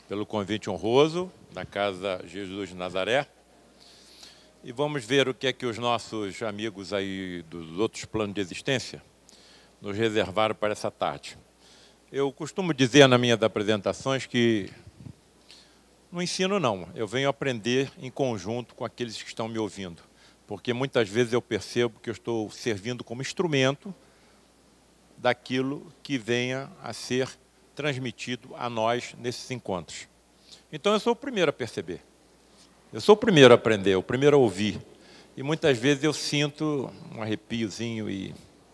pelo convite honroso da Casa Jesus de Nazaré. E vamos ver o que é que os nossos amigos aí dos outros planos de existência nos reservaram para essa tarde. Eu costumo dizer nas minhas apresentações que no ensino não, eu venho aprender em conjunto com aqueles que estão me ouvindo, porque muitas vezes eu percebo que eu estou servindo como instrumento daquilo que venha a ser transmitido a nós nesses encontros. Então eu sou o primeiro a perceber, eu sou o primeiro a aprender, o primeiro a ouvir, e muitas vezes eu sinto um arrepiozinho e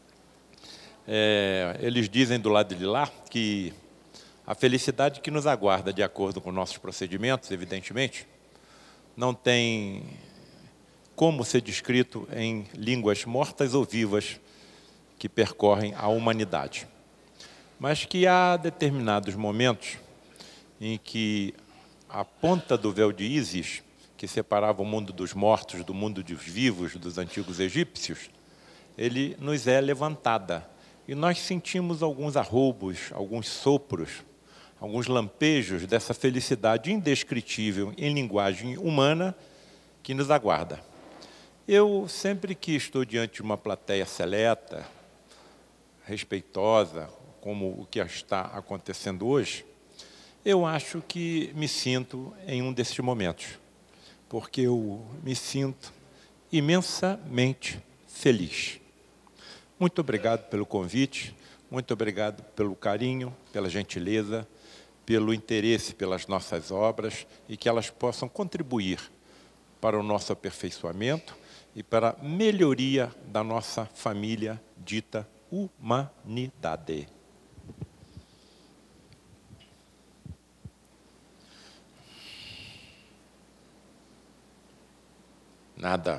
eles dizem do lado de lá que a felicidade que nos aguarda de acordo com nossos procedimentos, evidentemente, não tem como ser descrito em línguas mortas ou vivas que percorrem a humanidade. Mas que há determinados momentos em que a ponta do véu de Ísis, que separava o mundo dos mortos do mundo dos vivos dos antigos egípcios, ele nos é levantada. E nós sentimos alguns arroubos, alguns sopros, alguns lampejos dessa felicidade indescritível em linguagem humana que nos aguarda. Eu, sempre que estou diante de uma plateia seleta, respeitosa, como o que está acontecendo hoje, eu acho que me sinto em um desses momentos, porque eu me sinto imensamente feliz. Muito obrigado pelo convite, muito obrigado pelo carinho, pela gentileza, pelo interesse pelas nossas obras e que elas possam contribuir para o nosso aperfeiçoamento e para a melhoria da nossa família dita humanidade. Nada.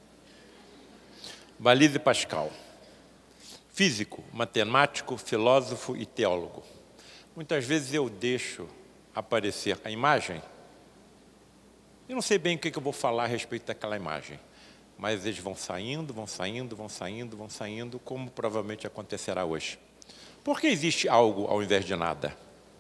Valéry Pascal. Físico, matemático, filósofo e teólogo. Muitas vezes eu deixo aparecer a imagem e não sei bem o que eu vou falar a respeito daquela imagem, mas eles vão saindo, vão saindo, vão saindo, vão saindo, como provavelmente acontecerá hoje. Por que existe algo ao invés de nada?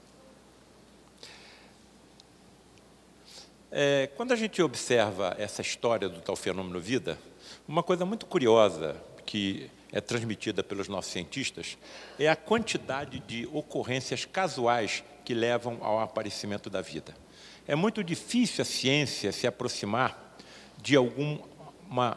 Quando a gente observa essa história do tal fenômeno vida, uma coisa muito curiosa que é transmitida pelos nossos cientistas é a quantidade de ocorrências casuais que levam ao aparecimento da vida. É muito difícil a ciência se aproximar de alguma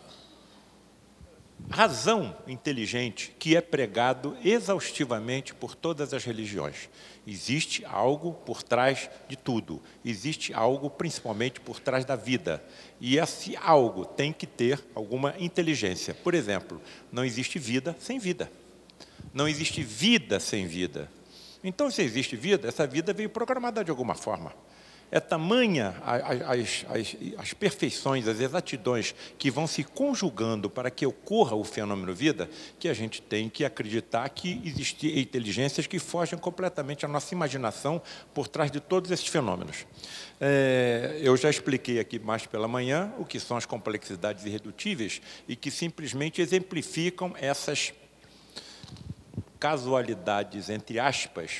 razão inteligente que é pregado exaustivamente por todas as religiões. Existe algo por trás de tudo, existe algo principalmente por trás da vida. E esse algo tem que ter alguma inteligência. Por exemplo, não existe vida sem vida. Não existe vida sem vida. Então, se existe vida, essa vida veio programada de alguma forma. É tamanha as perfeições, as exatidões que vão se conjugando para que ocorra o fenômeno vida, que a gente tem que acreditar que existem inteligências que fogem completamente à nossa imaginação por trás de todos esses fenômenos. Eu já expliquei aqui mais pela manhã o que são as complexidades irredutíveis e que simplesmente exemplificam essas casualidades, entre aspas,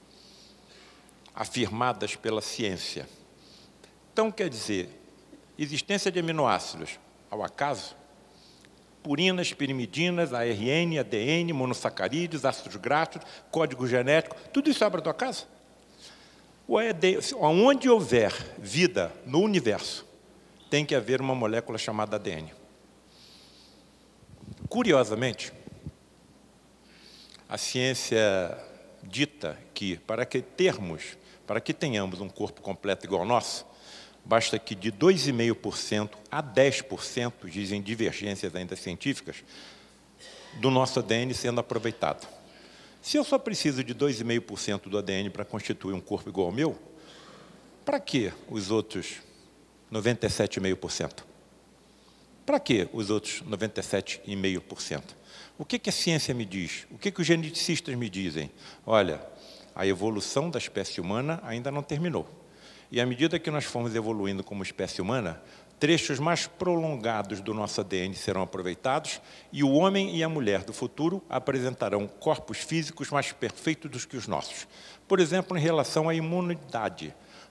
afirmadas pela ciência. Então, quer dizer, existência de aminoácidos ao acaso, purinas, pirimidinas, ARN, ADN, monossacarídeos, ácidos graxos, código genético, tudo isso é obra do acaso? Onde houver vida no universo, tem que haver uma molécula chamada ADN. Curiosamente, a ciência dita que para que tenhamos um corpo completo igual ao nosso, basta que de 2,5% a 10%, dizem divergências ainda científicas, do nosso ADN sendo aproveitado. Se eu só preciso de 2,5% do ADN para constituir um corpo igual ao meu, para que os outros 97,5%? Para que os outros 97,5%? O que a ciência me diz? O que os geneticistas me dizem? Olha, a evolução da espécie humana ainda não terminou. E à medida que nós formos evoluindo como espécie humana, trechos mais prolongados do nosso ADN serão aproveitados e o homem e a mulher do futuro apresentarão corpos físicos mais perfeitos do que os nossos. Por exemplo, em relação à imunidade.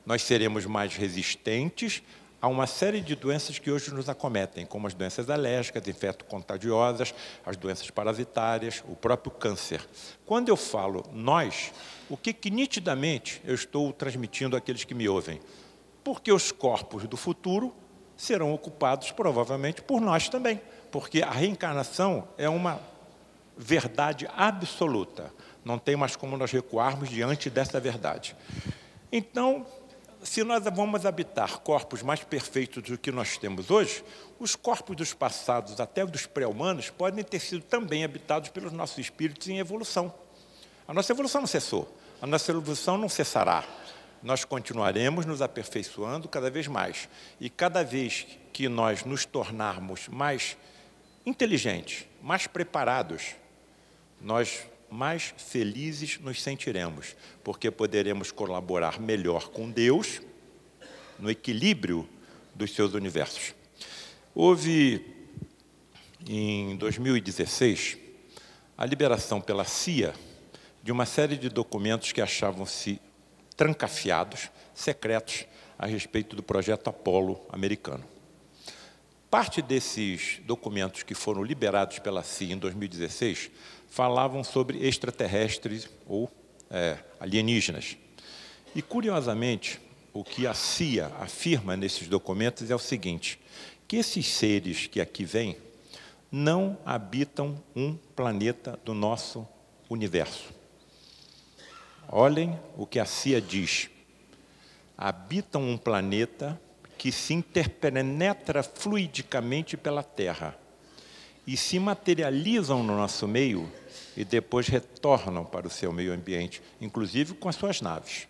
Nós seremos mais resistentes a uma série de doenças que hoje nos acometem, como as doenças alérgicas, infecto-contagiosas, as doenças parasitárias, o próprio câncer. Quando eu falo nós, o que nitidamente eu estou transmitindo àqueles que me ouvem? Porque os corpos do futuro serão ocupados, provavelmente, por nós também. Porque a reencarnação é uma verdade absoluta. Não tem mais como nós recuarmos diante dessa verdade. Então, se nós vamos habitar corpos mais perfeitos do que nós temos hoje, os corpos dos passados, até dos pré-humanos, podem ter sido também habitados pelos nossos espíritos em evolução. A nossa evolução não cessou, a nossa evolução não cessará. Nós continuaremos nos aperfeiçoando cada vez mais. E cada vez que nós nos tornarmos mais inteligentes, mais preparados, nós mais felizes nos sentiremos, porque poderemos colaborar melhor com Deus no equilíbrio dos seus universos. Houve, em 2016, a liberação pela CIA de uma série de documentos que achavam-se trancafiados, secretos, a respeito do projeto Apollo americano. Parte desses documentos que foram liberados pela CIA em 2016 falavam sobre extraterrestres ou alienígenas. E, curiosamente, o que a CIA afirma nesses documentos é o seguinte, que esses seres que aqui vêm não habitam um planeta do nosso universo. Olhem o que a CIA diz. Habitam um planeta que se interpenetra fluidicamente pela Terra e se materializam no nosso meio e depois retornam para o seu meio ambiente, inclusive com as suas naves.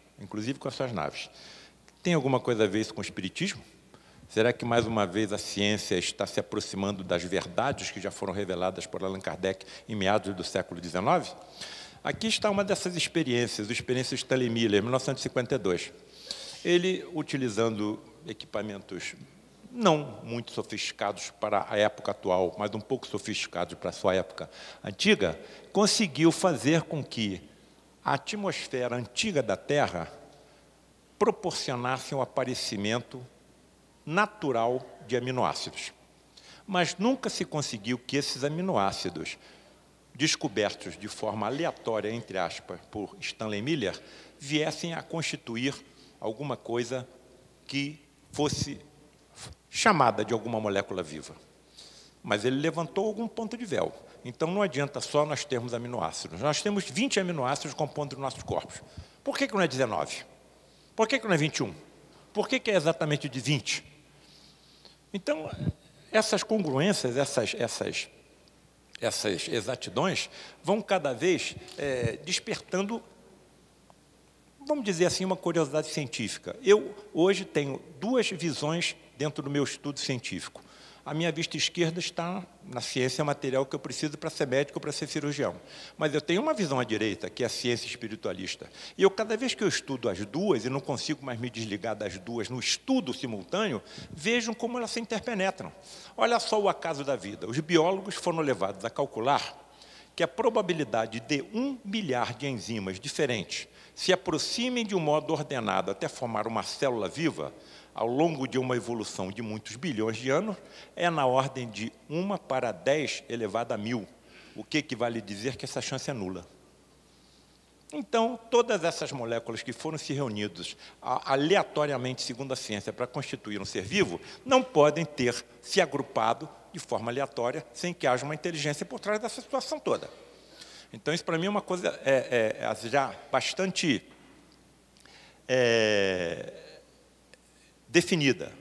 Tem alguma coisa a ver isso com o espiritismo? Será que, mais uma vez, a ciência está se aproximando das verdades que já foram reveladas por Allan Kardec em meados do século XIX? Aqui está uma dessas experiências, a experiência de Stanley Miller, 1952. Ele, utilizando equipamentos não muito sofisticados para a época atual, mas um pouco sofisticados para a sua época antiga, conseguiu fazer com que a atmosfera antiga da Terra proporcionasse um aparecimento natural de aminoácidos. Mas nunca se conseguiu que esses aminoácidos, descobertos de forma aleatória, entre aspas, por Stanley Miller, viessem a constituir alguma coisa que fosse chamada de alguma molécula viva. Mas ele levantou algum ponto de véu. Então, não adianta só nós termos aminoácidos. Nós temos 20 aminoácidos compondo os nossos corpos. Por que não é 19? Por que não é 21? Por que é exatamente de 20? Então, essas congruências, essas exatidões vão cada vez despertando, vamos dizer assim, uma curiosidade científica. Eu, hoje, tenho duas visões dentro do meu estudo científico. A minha vista esquerda está na ciência material que eu preciso para ser médico, para ser cirurgião. Mas eu tenho uma visão à direita, que é a ciência espiritualista. E eu, cada vez que eu estudo as duas, e não consigo mais me desligar das duas no estudo simultâneo, vejo como elas se interpenetram. Olha só o acaso da vida. Os biólogos foram levados a calcular que a probabilidade de 1 bilhar de enzimas diferentes se aproximem de um modo ordenado até formar uma célula viva, ao longo de uma evolução de muitos bilhões de anos, é na ordem de 1 para 10 elevado a 1000, o que equivale a dizer que essa chance é nula. Então, todas essas moléculas que foram se reunidas aleatoriamente, segundo a ciência, para constituir um ser vivo, não podem ter se agrupado de forma aleatória, sem que haja uma inteligência por trás dessa situação toda. Então, isso para mim é uma coisa já bastante definida.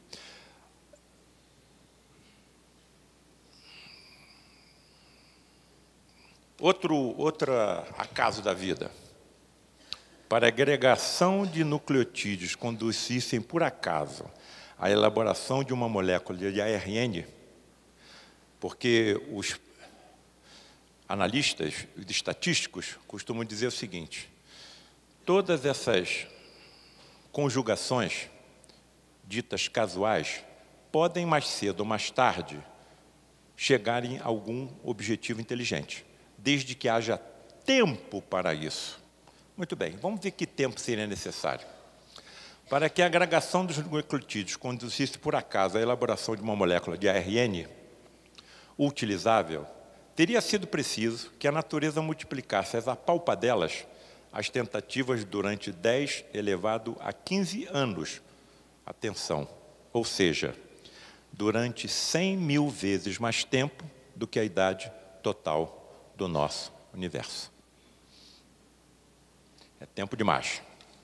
Outro acaso da vida. Para a agregação de nucleotídeos conduzissem, por acaso, à elaboração de uma molécula de ARN, porque os analistas, os estatísticos, costumam dizer o seguinte, todas essas conjugações ditas casuais, podem mais cedo ou mais tarde chegarem a algum objetivo inteligente, desde que haja tempo para isso. Muito bem, vamos ver que tempo seria necessário. Para que a agregação dos nucleotídeos conduzisse, por acaso, à elaboração de uma molécula de ARN utilizável, teria sido preciso que a natureza multiplicasse as apalpadelas as tentativas durante 10 elevado a 15 anos. Atenção, ou seja, durante 100.000 vezes mais tempo do que a idade total do nosso universo. É tempo demais.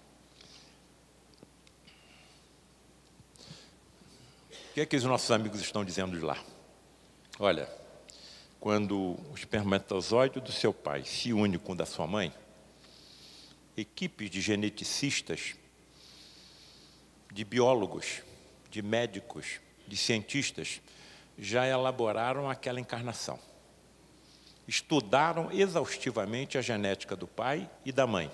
O que é que os nossos amigos estão dizendo de lá? Olha, quando o espermatozoide do seu pai se une com o da sua mãe, equipes de geneticistas, de biólogos, de médicos, de cientistas, já elaboraram aquela encarnação. Estudaram exaustivamente a genética do pai e da mãe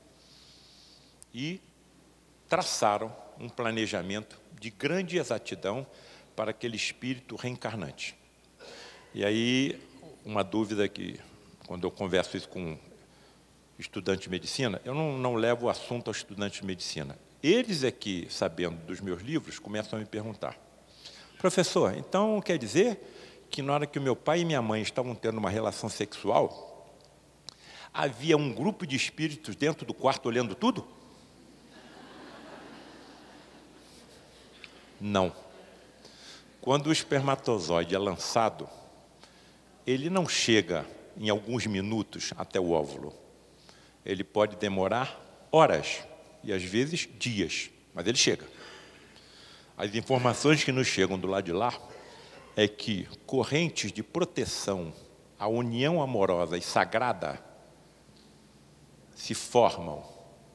e traçaram um planejamento de grande exatidão para aquele espírito reencarnante. E aí, uma dúvida que, quando eu converso isso com estudante de medicina, eu não levo o assunto ao estudante de medicina. Eles é que, sabendo dos meus livros, começam a me perguntar: professor, então quer dizer que na hora que o meu pai e minha mãe estavam tendo uma relação sexual, havia um grupo de espíritos dentro do quarto olhando tudo? Não. Quando o espermatozoide é lançado, ele não chega em alguns minutos até o óvulo. Ele pode demorar horas e, às vezes, dias, mas ele chega. As informações que nos chegam do lado de lá é que correntes de proteção à união amorosa e sagrada se formam,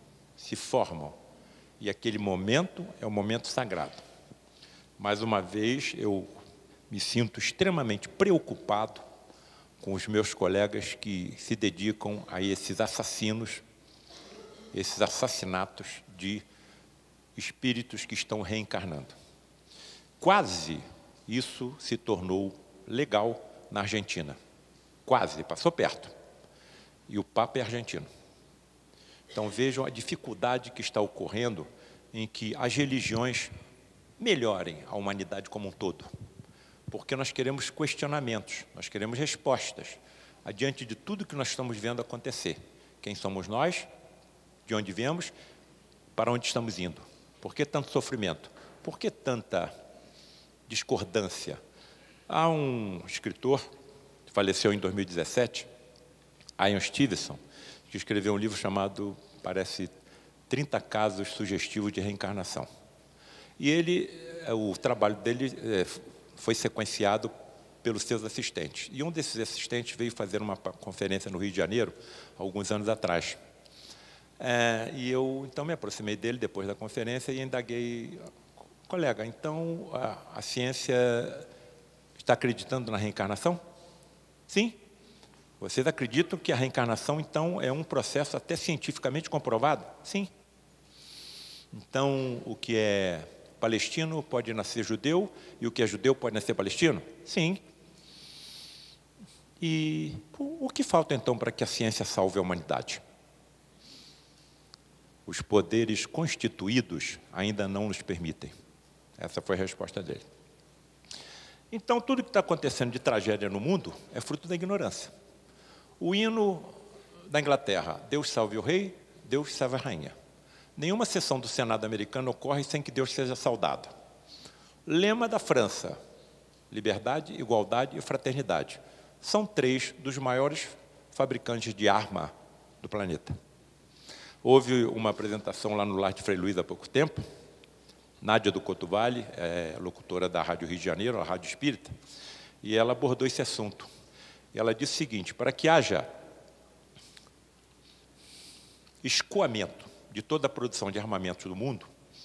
e aquele momento é o momento sagrado. Mais uma vez, eu me sinto extremamente preocupado com os meus colegas que se dedicam a esses assassinos, esses assassinatos de espíritos que estão reencarnando. Quase isso se tornou legal na Argentina. Quase, passou perto. E o Papa é argentino. Então vejam a dificuldade que está ocorrendo em que as religiões melhorem a humanidade como um todo. Porque nós queremos questionamentos, nós queremos respostas, adiante de tudo que nós estamos vendo acontecer. Quem somos nós? De onde viemos? Para onde estamos indo? Por que tanto sofrimento? Por que tanta discordância? Há um escritor, que faleceu em 2017, Ian Stevenson, que escreveu um livro chamado, parece, 30 casos sugestivos de reencarnação. E o trabalho dele foi sequenciado pelos seus assistentes. E um desses assistentes veio fazer uma conferência no Rio de Janeiro, alguns anos atrás. E eu, então, me aproximei dele depois da conferência e indaguei: colega, então a ciência está acreditando na reencarnação? Sim. Vocês acreditam que a reencarnação, então, é um processo até cientificamente comprovado? Sim. Então, o que é palestino pode nascer judeu, e o que é judeu pode nascer palestino? Sim. E o que falta, então, para que a ciência salve a humanidade? Os poderes constituídos ainda não nos permitem. Essa foi a resposta dele. Então, tudo que está acontecendo de tragédia no mundo é fruto da ignorância. O hino da Inglaterra: Deus salve o rei, Deus salve a rainha. Nenhuma sessão do Senado americano ocorre sem que Deus seja saudado. Lema da França: liberdade, igualdade e fraternidade. São 3 dos maiores fabricantes de arma do planeta. Houve uma apresentação lá no Lar de Frei Luís há pouco tempo. Nádia do Couto Vale, locutora da Rádio Rio de Janeiro, a Rádio Espírita, e ela abordou esse assunto. E ela disse o seguinte: para que haja escoamento de toda a produção de armamentos do mundo,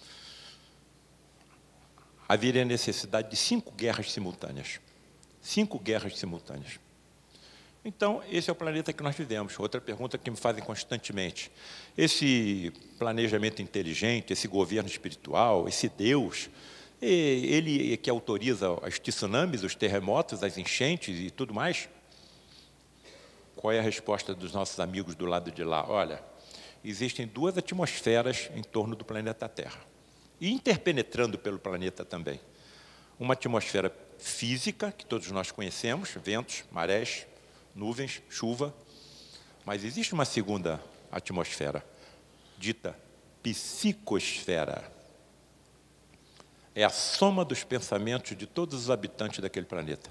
haveria necessidade de 5 guerras simultâneas. 5 guerras simultâneas. Então, esse é o planeta que nós vivemos. Outra pergunta que me fazem constantemente: esse planejamento inteligente, esse governo espiritual, esse Deus, ele que autoriza os tsunamis, os terremotos, as enchentes e tudo mais? Qual é a resposta dos nossos amigos do lado de lá? Olha, existem 2 atmosferas em torno do planeta Terra. e interpenetrando pelo planeta também. Uma atmosfera física, que todos nós conhecemos, ventos, marés, nuvens, chuva, mas existe uma segunda atmosfera, dita psicosfera. É a soma dos pensamentos de todos os habitantes daquele planeta.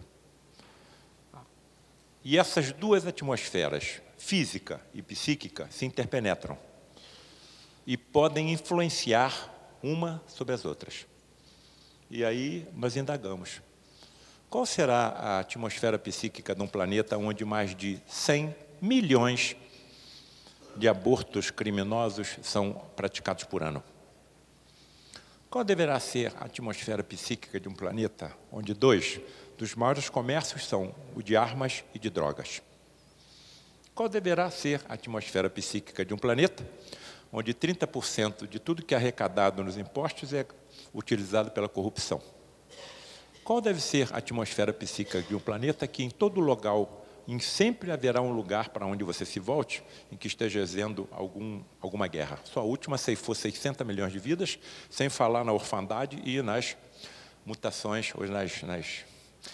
E essas duas atmosferas, física e psíquica, se interpenetram e podem influenciar uma sobre as outras. E aí nós indagamos. Qual será a atmosfera psíquica de um planeta onde mais de 100 milhões de abortos criminosos são praticados por ano? Qual deverá ser a atmosfera psíquica de um planeta onde 2 dos maiores comércios são o de armas e de drogas? Qual deverá ser a atmosfera psíquica de um planeta onde 30% de tudo que é arrecadado nos impostos é utilizado pela corrupção? Qual deve ser a atmosfera psíquica de um planeta que em todo local, sempre haverá um lugar para onde você se volte, em que esteja exercendo alguma guerra? Só a última ceifou 600 milhões de vidas, sem falar na orfandade e nas mutações, ou nas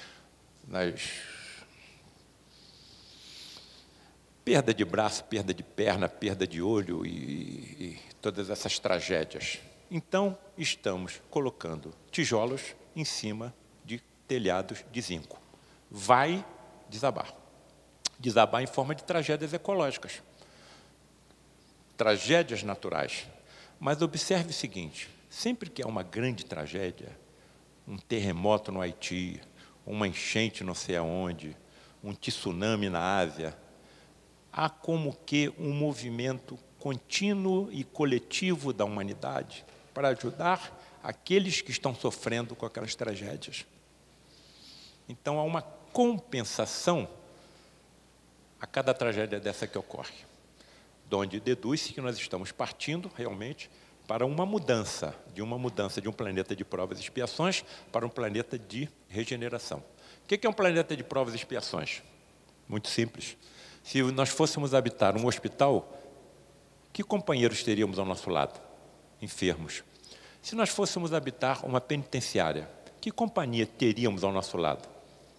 perda de braço, perda de perna, perda de olho e todas essas tragédias. Então, estamos colocando tijolos em cima de telhados de zinco. Vai desabar. Desabar em forma de tragédias ecológicas, tragédias naturais. Mas observe o seguinte, sempre que há uma grande tragédia, um terremoto no Haiti, uma enchente não sei aonde, um tsunami na Ásia, há como que um movimento contínuo e coletivo da humanidade para ajudar aqueles que estão sofrendo com aquelas tragédias. Então, há uma compensação a cada tragédia dessa que ocorre, de onde deduz-se que nós estamos partindo, realmente, para uma mudança de um planeta de provas e expiações para um planeta de regeneração. O que é um planeta de provas e expiações? Muito simples. Se nós fôssemos habitar um hospital, que companheiros teríamos ao nosso lado? Enfermos. Se nós fôssemos habitar uma penitenciária, que companhia teríamos ao nosso lado?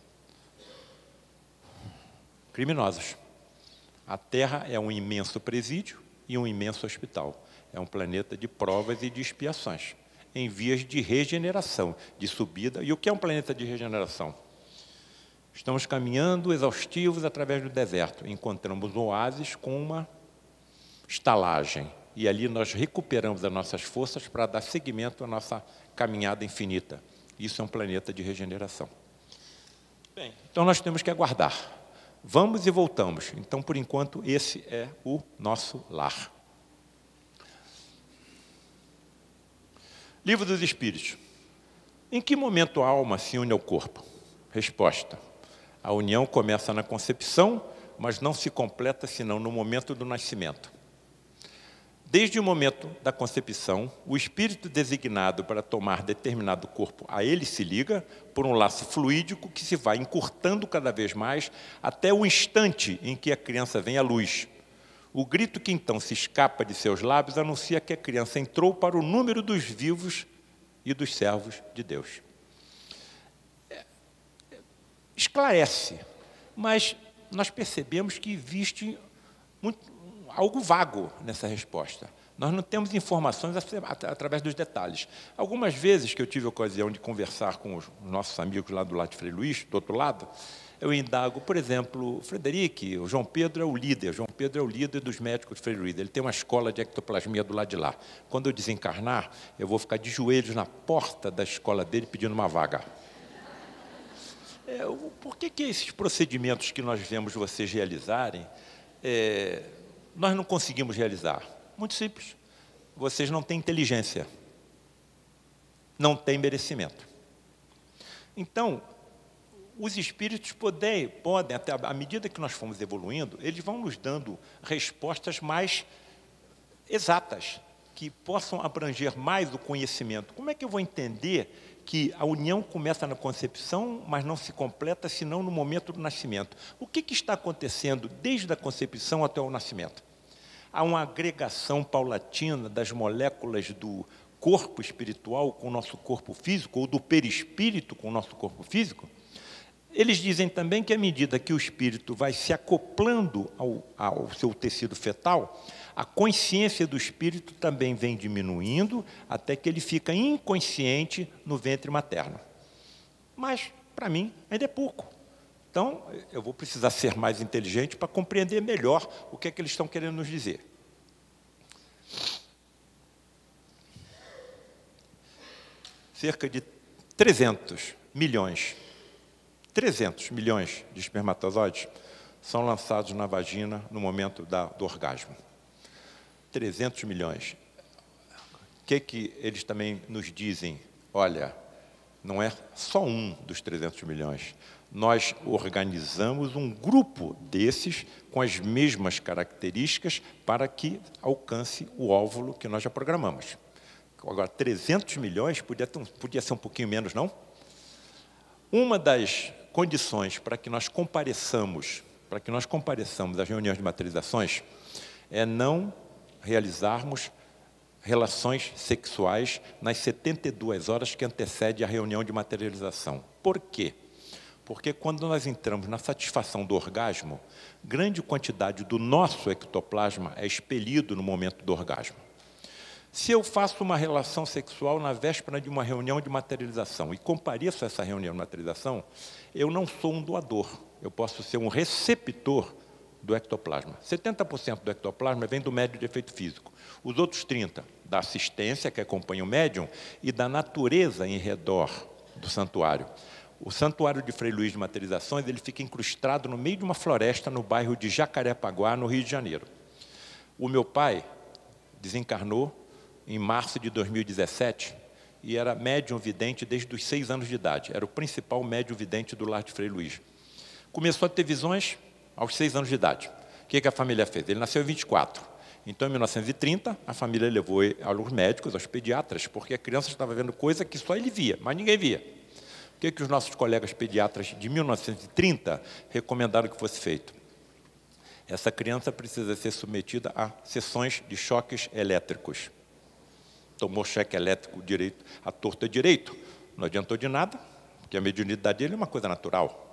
Criminosos. A Terra é um imenso presídio e um imenso hospital. É um planeta de provas e de expiações, em vias de regeneração, de subida. E o que é um planeta de regeneração? Estamos caminhando exaustivos através do deserto. Encontramos um oásis com uma estalagem. E ali nós recuperamos as nossas forças para dar seguimento à nossa caminhada infinita. Isso é um planeta de regeneração. Bem, então nós temos que aguardar. Vamos e voltamos. Então, por enquanto, esse é o nosso lar. Livro dos Espíritos. Em que momento a alma se une ao corpo? Resposta. A união começa na concepção, mas não se completa senão no momento do nascimento. Desde o momento da concepção, o espírito designado para tomar determinado corpo a ele se liga por um laço fluídico que se vai encurtando cada vez mais até o instante em que a criança vem à luz. O grito que então se escapa de seus lábios anuncia que a criança entrou para o número dos vivos e dos servos de Deus. Esclarece, mas nós percebemos que existe algo vago nessa resposta. Nós não temos informações através dos detalhes. Algumas vezes que eu tive a ocasião de conversar com os nossos amigos lá do lado de Frei Luís, do outro lado, eu indago, por exemplo, Frederic, o João Pedro é o líder, João Pedro é o líder dos médicos de Frei Luís, ele tem uma escola de ectoplasmia do lado de lá. Quando eu desencarnar, eu vou ficar de joelhos na porta da escola dele pedindo uma vaga. Por que esses procedimentos que nós vemos vocês realizarem, nós não conseguimos realizar? Muito simples. Vocês não têm inteligência. Não têm merecimento. Então, os espíritos podem, até à medida que nós fomos evoluindo, eles vão nos dando respostas mais exatas, que possam abranger mais o conhecimento. Como é que eu vou entender que a união começa na concepção, mas não se completa senão no momento do nascimento? O que está acontecendo desde a concepção até o nascimento? Há uma agregação paulatina das moléculas do corpo espiritual com o nosso corpo físico, ou do perispírito com o nosso corpo físico, eles dizem também que à medida que o espírito vai se acoplando ao seu tecido fetal, a consciência do espírito também vem diminuindo até que ele fica inconsciente no ventre materno. Mas, para mim, ainda é pouco. Então, eu vou precisar ser mais inteligente para compreender melhor o que é que eles estão querendo nos dizer. Cerca de 300 milhões de espermatozoides são lançados na vagina no momento do orgasmo. 300 milhões. O que eles também nos dizem? Olha, não é só um dos 300 milhões. Nós organizamos um grupo desses com as mesmas características para que alcance o óvulo que nós já programamos. Agora, 300 milhões podia ser um pouquinho menos, não? Uma das condições para que nós compareçamos às reuniões de materializações é não realizarmos relações sexuais nas 72 horas que antecedem a reunião de materialização. Por quê? Porque quando nós entramos na satisfação do orgasmo, grande quantidade do nosso ectoplasma é expelido no momento do orgasmo. Se eu faço uma relação sexual na véspera de uma reunião de materialização e compareço a essa reunião de materialização, eu não sou um doador, eu posso ser um receptor do ectoplasma. 70% do ectoplasma vem do médium de efeito físico. Os outros 30% da assistência que acompanha o médium e da natureza em redor do santuário. O Santuário de Frei Luís de Materializações, ele fica incrustado no meio de uma floresta no bairro de Jacarepaguá, no Rio de Janeiro. O meu pai desencarnou em março de 2017 e era médium vidente desde os 6 anos de idade. Era o principal médium vidente do lar de Frei Luís. Começou a ter visões aos 6 anos de idade. O que a família fez? Ele nasceu em 24. Então, em 1930, a família levou aos médicos, aos pediatras, porque a criança estava vendo coisa que só ele via, mas ninguém via. O que os nossos colegas pediatras de 1930 recomendaram que fosse feito? Essa criança precisa ser submetida a sessões de choques elétricos. Tomou choque elétrico direito, à torta direito, não adiantou de nada, porque a mediunidade dele é uma coisa natural,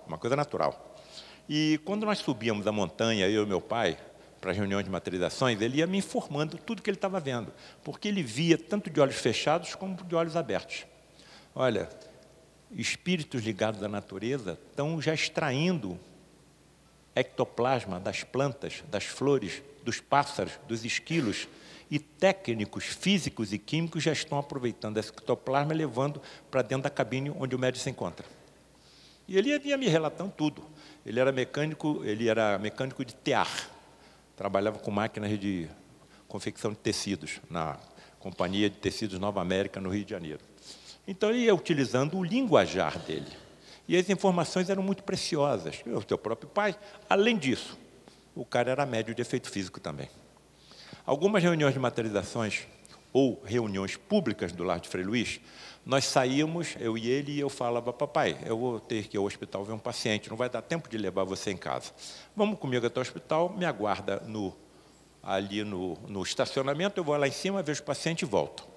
E quando nós subíamos a montanha, eu e meu pai, para as reuniões de materializações, ele ia me informando tudo que ele estava vendo, porque ele via tanto de olhos fechados como de olhos abertos. Olha, espíritos ligados à natureza estão já extraindo ectoplasma das plantas, das flores, dos pássaros, dos esquilos, e técnicos físicos e químicos já estão aproveitando esse ectoplasma e levando para dentro da cabine onde o médium se encontra. E ele ia me relatando tudo. Ele era mecânico de tear, trabalhava com máquinas de confecção de tecidos, na Companhia de Tecidos Nova América, no Rio de Janeiro. Então, ele ia utilizando o linguajar dele. E as informações eram muito preciosas. O teu próprio pai, além disso, o cara era médium de efeito físico também. Algumas reuniões de materializações, ou reuniões públicas do lar de Frei Luís, nós saíamos, eu e ele, e eu falava, papai, eu vou ter que ir ao hospital ver um paciente, não vai dar tempo de levar você em casa. Vamos comigo até o hospital, me aguarda ali no estacionamento, eu vou lá em cima, vejo o paciente e volto.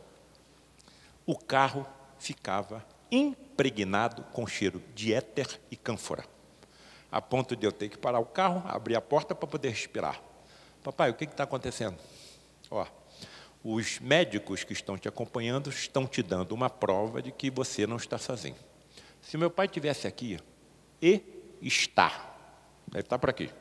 O carro ficava impregnado com cheiro de éter e cânfora, a ponto de eu ter que parar o carro, abrir a porta para poder respirar. Papai, o que está acontecendo? Ó, os médicos que estão te acompanhando estão te dando uma prova de que você não está sozinho. Se meu pai estivesse aqui, deve estar por aqui.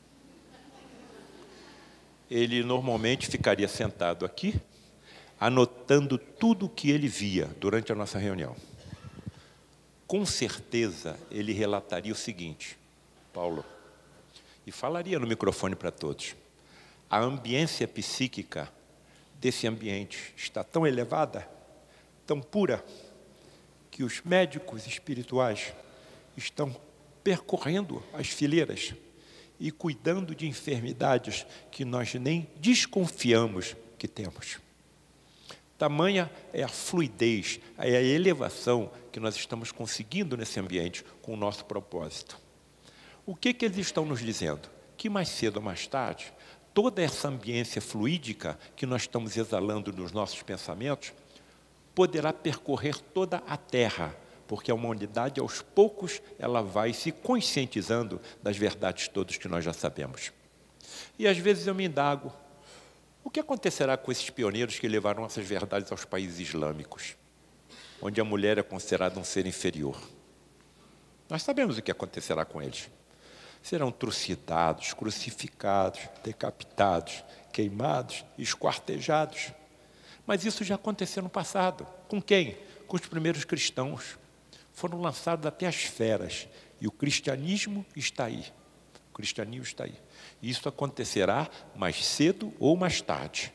Ele normalmente ficaria sentado aqui, anotando tudo o que ele via durante a nossa reunião. Com certeza, ele relataria o seguinte, Paulo, e falaria no microfone para todos, a ambiência psíquica desse ambiente está tão elevada, tão pura, que os médicos espirituais estão percorrendo as fileiras e cuidando de enfermidades que nós nem desconfiamos que temos. Tamanha é a fluidez, é a elevação que nós estamos conseguindo nesse ambiente com o nosso propósito. O que eles estão nos dizendo? Que mais cedo ou mais tarde, toda essa ambiência fluídica que nós estamos exalando nos nossos pensamentos, poderá percorrer toda a Terra, porque a humanidade, aos poucos, ela vai se conscientizando das verdades todas que nós já sabemos. E às vezes eu me indago, o que acontecerá com esses pioneiros que levaram essas verdades aos países islâmicos, onde a mulher é considerada um ser inferior? Nós sabemos o que acontecerá com eles. Serão trucidados, crucificados, decapitados, queimados, esquartejados. Mas isso já aconteceu no passado. Com quem? Com os primeiros cristãos. Foram lançados até as feras. E o cristianismo está aí. O cristianismo está aí. E isso acontecerá mais cedo ou mais tarde.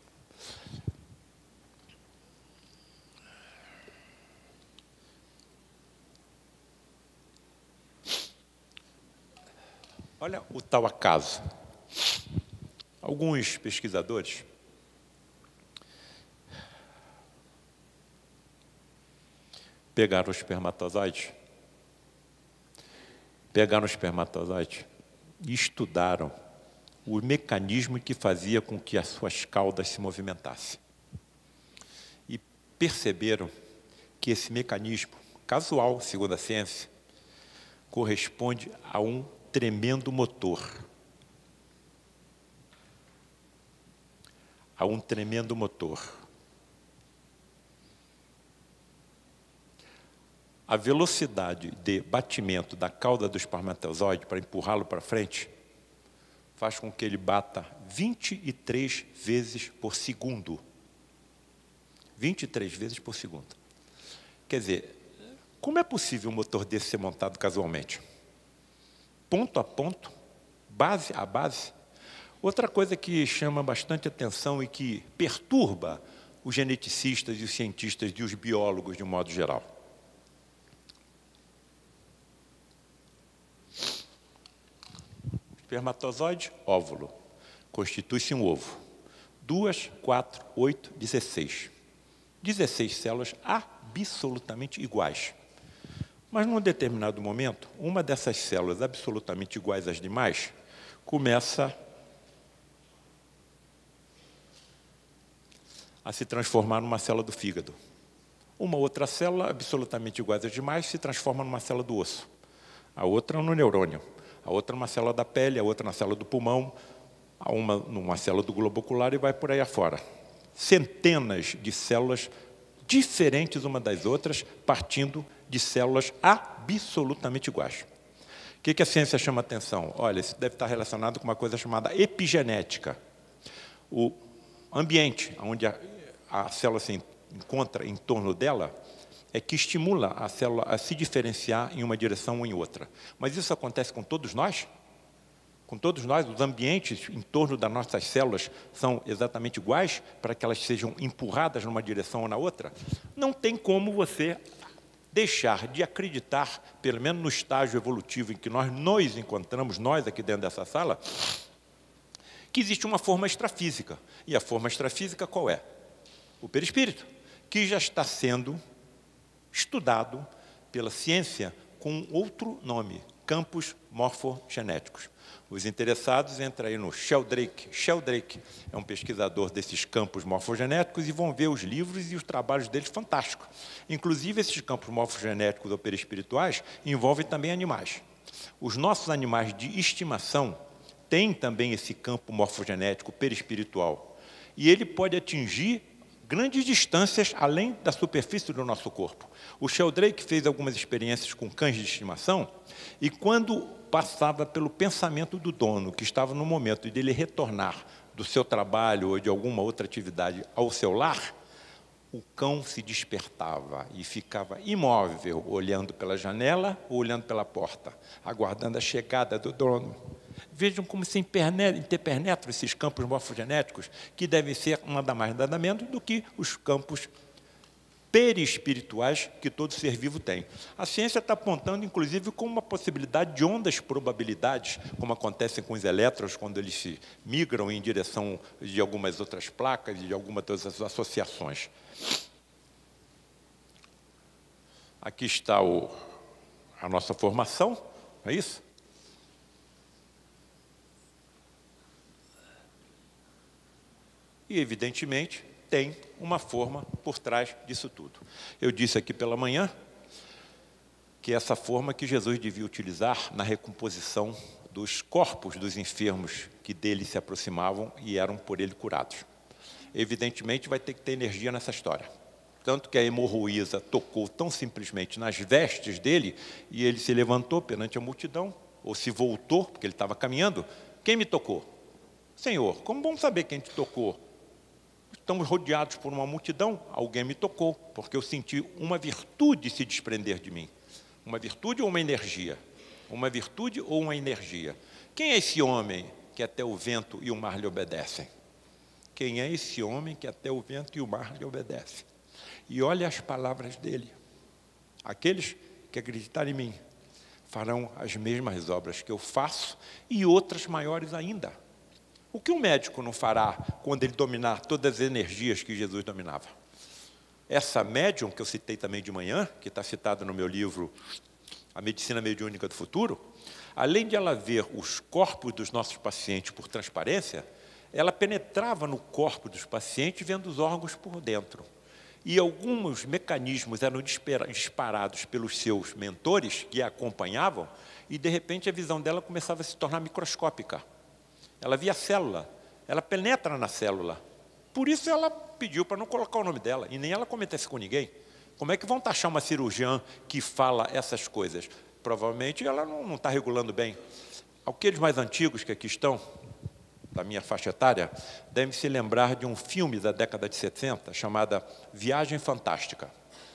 Olha o tal acaso. Alguns pesquisadores pegaram o espermatozoide e estudaram o mecanismo que fazia com que as suas caudas se movimentassem. E perceberam que esse mecanismo, casual, segundo a ciência, corresponde a um tremendo motor. A um tremendo motor. A velocidade de batimento da cauda do espermatozoide para empurrá-lo para frente faz com que ele bata 23 vezes por segundo. 23 vezes por segundo. Quer dizer, como é possível um motor desse ser montado casualmente? Ponto a ponto, base a base. Outra coisa que chama bastante atenção e que perturba os geneticistas e os cientistas e os biólogos de um modo geral. Espermatozoide, óvulo. Constitui-se um ovo. 2, 4, 8, 16. 16 células absolutamente iguais. Mas, num determinado momento, uma dessas células absolutamente iguais às demais começa a se transformar numa célula do fígado. Uma outra célula absolutamente igual às demais se transforma numa célula do osso. A outra no neurônio. A outra numa célula da pele, a outra na célula do pulmão, a uma numa célula do globo ocular e vai por aí afora. Centenas de células diferentes uma das outras, partindo de células absolutamente iguais. O que a ciência chama atenção? Olha, isso deve estar relacionado com uma coisa chamada epigenética. O ambiente onde a célula se encontra em torno dela é que estimula a célula a se diferenciar em uma direção ou em outra. Mas isso acontece com todos nós? Com todos nós, os ambientes em torno das nossas células são exatamente iguais para que elas sejam empurradas numa direção ou na outra? Não tem como você deixar de acreditar, pelo menos no estágio evolutivo em que nós nos encontramos, nós aqui dentro dessa sala, que existe uma forma extrafísica. E a forma extrafísica qual é? O perispírito, que já está sendo estudado pela ciência com outro nome, campos morfogenéticos. Os interessados entram aí no Sheldrake. Sheldrake é um pesquisador desses campos morfogenéticos e vão ver os livros e os trabalhos deles fantásticos. Inclusive, esses campos morfogenéticos ou perispirituais envolvem também animais. Os nossos animais de estimação têm também esse campo morfogenético perispiritual. E ele pode atingir grandes distâncias além da superfície do nosso corpo. O Sheldrake fez algumas experiências com cães de estimação e quando passava pelo pensamento do dono, que estava no momento de ele retornar do seu trabalho ou de alguma outra atividade ao seu lar, o cão se despertava e ficava imóvel, olhando pela janela ou olhando pela porta, aguardando a chegada do dono. Vejam como se interpenetram esses campos morfogenéticos, que devem ser nada mais nada menos do que os campos perispirituais que todo ser vivo tem. A ciência está apontando, inclusive, como uma possibilidade de ondas probabilidades, como acontece com os elétrons, quando eles se migram em direção de algumas outras placas e de algumas outras associações. Aqui está a nossa formação, não é isso? E, evidentemente, tem uma forma por trás disso tudo. Eu disse aqui pela manhã que essa forma que Jesus devia utilizar na recomposição dos corpos dos enfermos que dele se aproximavam e eram por ele curados. Evidentemente, vai ter que ter energia nessa história. Tanto que a hemorroísa tocou tão simplesmente nas vestes dele, e ele se levantou perante a multidão, ou se voltou, porque ele estava caminhando. Quem me tocou? Senhor, como vamos saber quem te tocou? Estamos rodeados por uma multidão, alguém me tocou, porque eu senti uma virtude se desprender de mim. Uma virtude ou uma energia? Uma virtude ou uma energia? Quem é esse homem que até o vento e o mar lhe obedecem? Quem é esse homem que até o vento e o mar lhe obedecem? E olha as palavras dele. Aqueles que acreditarem em mim farão as mesmas obras que eu faço e outras maiores ainda. O que um médico não fará quando ele dominar todas as energias que Jesus dominava? Essa médium que eu citei também de manhã, que está citada no meu livro A Medicina Mediúnica do Futuro, além de ela ver os corpos dos nossos pacientes por transparência, ela penetrava no corpo dos pacientes vendo os órgãos por dentro. E alguns mecanismos eram disparados pelos seus mentores que a acompanhavam, e de repente a visão dela começava a se tornar microscópica. Ela via a célula, ela penetra na célula. Por isso ela pediu para não colocar o nome dela, e nem ela comentasse com ninguém. Como é que vão taxar uma cirurgiã que fala essas coisas? Provavelmente ela não está regulando bem. Aqueles mais antigos que aqui estão, da minha faixa etária, devem se lembrar de um filme da década de 70, chamada Viagem Fantástica.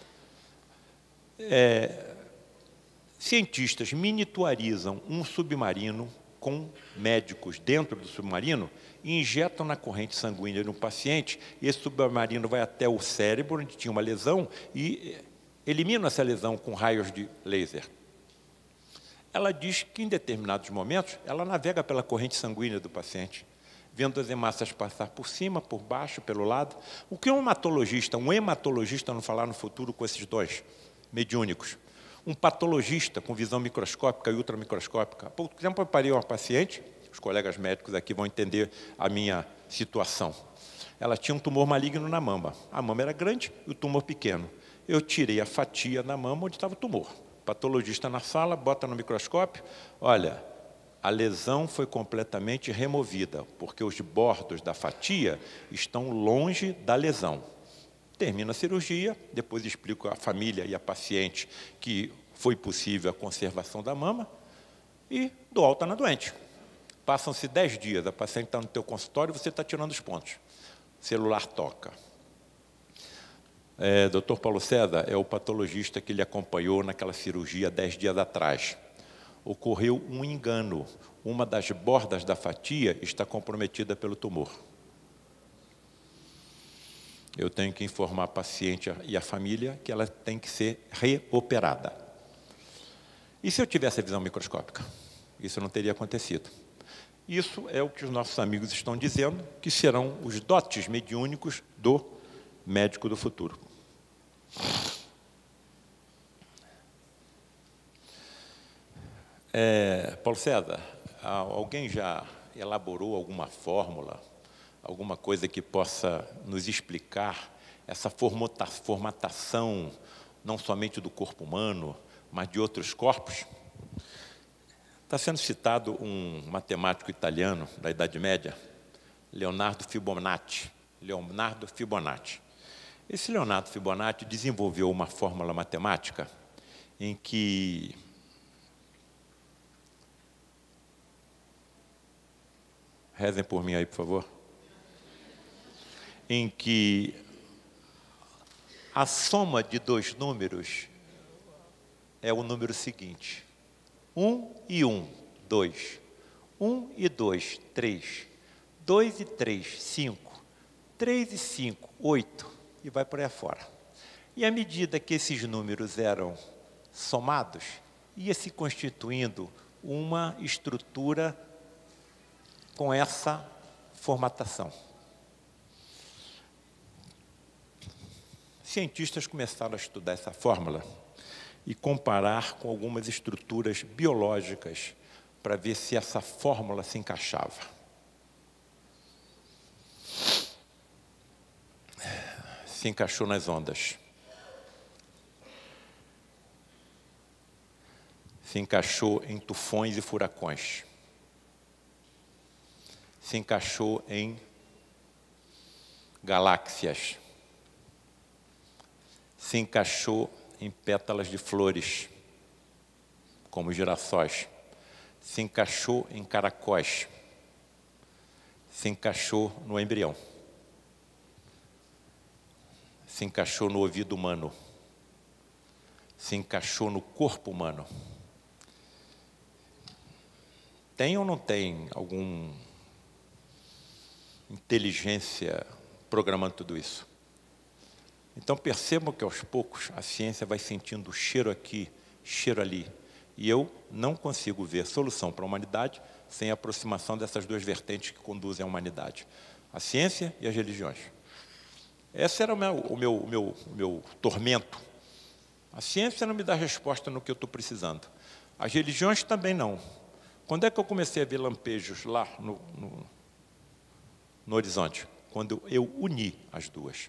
Cientistas miniaturizam um submarino com médicos dentro do submarino e injetam na corrente sanguínea de um paciente, e esse submarino vai até o cérebro, onde tinha uma lesão, e elimina essa lesão com raios de laser. Ela diz que, em determinados momentos, ela navega pela corrente sanguínea do paciente, vendo as hemácias passar por cima, por baixo, pelo lado. O que um hematologista não falar no futuro com esses dois mediúnicos? Um patologista com visão microscópica e ultramicroscópica. Há pouco tempo eu parei uma paciente, os colegas médicos aqui vão entender a minha situação. Ela tinha um tumor maligno na mama. A mama era grande e o tumor pequeno. Eu tirei a fatia da mama onde estava o tumor. O patologista na sala, bota no microscópio, olha, a lesão foi completamente removida, porque os bordos da fatia estão longe da lesão. Termina a cirurgia, depois explico à família e à paciente que foi possível a conservação da mama e dou alta na doente. Passam-se 10 dias, a paciente está no teu consultório e você está tirando os pontos. O celular toca. Dr. Paulo César é o patologista que lhe acompanhou naquela cirurgia 10 dias atrás. Ocorreu um engano. Uma das bordas da fatia está comprometida pelo tumor. Eu tenho que informar a paciente e a família que ela tem que ser reoperada. E se eu tivesse a visão microscópica? Isso não teria acontecido. Isso é o que os nossos amigos estão dizendo, que serão os dotes mediúnicos do médico do futuro. Paulo César, alguém já elaborou alguma fórmula, alguma coisa que possa nos explicar essa formatação, não somente do corpo humano, mas de outros corpos? Está sendo citado um matemático italiano da Idade Média, Leonardo Fibonacci. Esse Leonardo Fibonacci desenvolveu uma fórmula matemática em que rezem por mim aí, por favor. Em que a soma de dois números é o número seguinte: 1 e 1, 2. 1 e 2, 3. 2 e 3, 5. 3 e 5, 8. E vai por aí afora. E à medida que esses números eram somados, ia se constituindo uma estrutura com essa formatação. Cientistas começaram a estudar essa fórmula e comparar com algumas estruturas biológicas para ver se essa fórmula se encaixava. se encaixou nas ondas. Se encaixou em tufões e furacões. Se encaixou em galáxias. Se encaixou em pétalas de flores, como girassóis. Se encaixou em caracóis. Se encaixou no embrião. Se encaixou no ouvido humano. Se encaixou no corpo humano. Tem ou não tem alguma inteligência programando tudo isso? Então percebam que aos poucos a ciência vai sentindo cheiro aqui, cheiro ali. E eu não consigo ver solução para a humanidade sem a aproximação dessas duas vertentes que conduzem à humanidade. A ciência e as religiões. Esse era o meu tormento. A ciência não me dá resposta no que eu estou precisando. As religiões também não. Quando é que eu comecei a ver lampejos lá no horizonte? Quando eu uni as duas.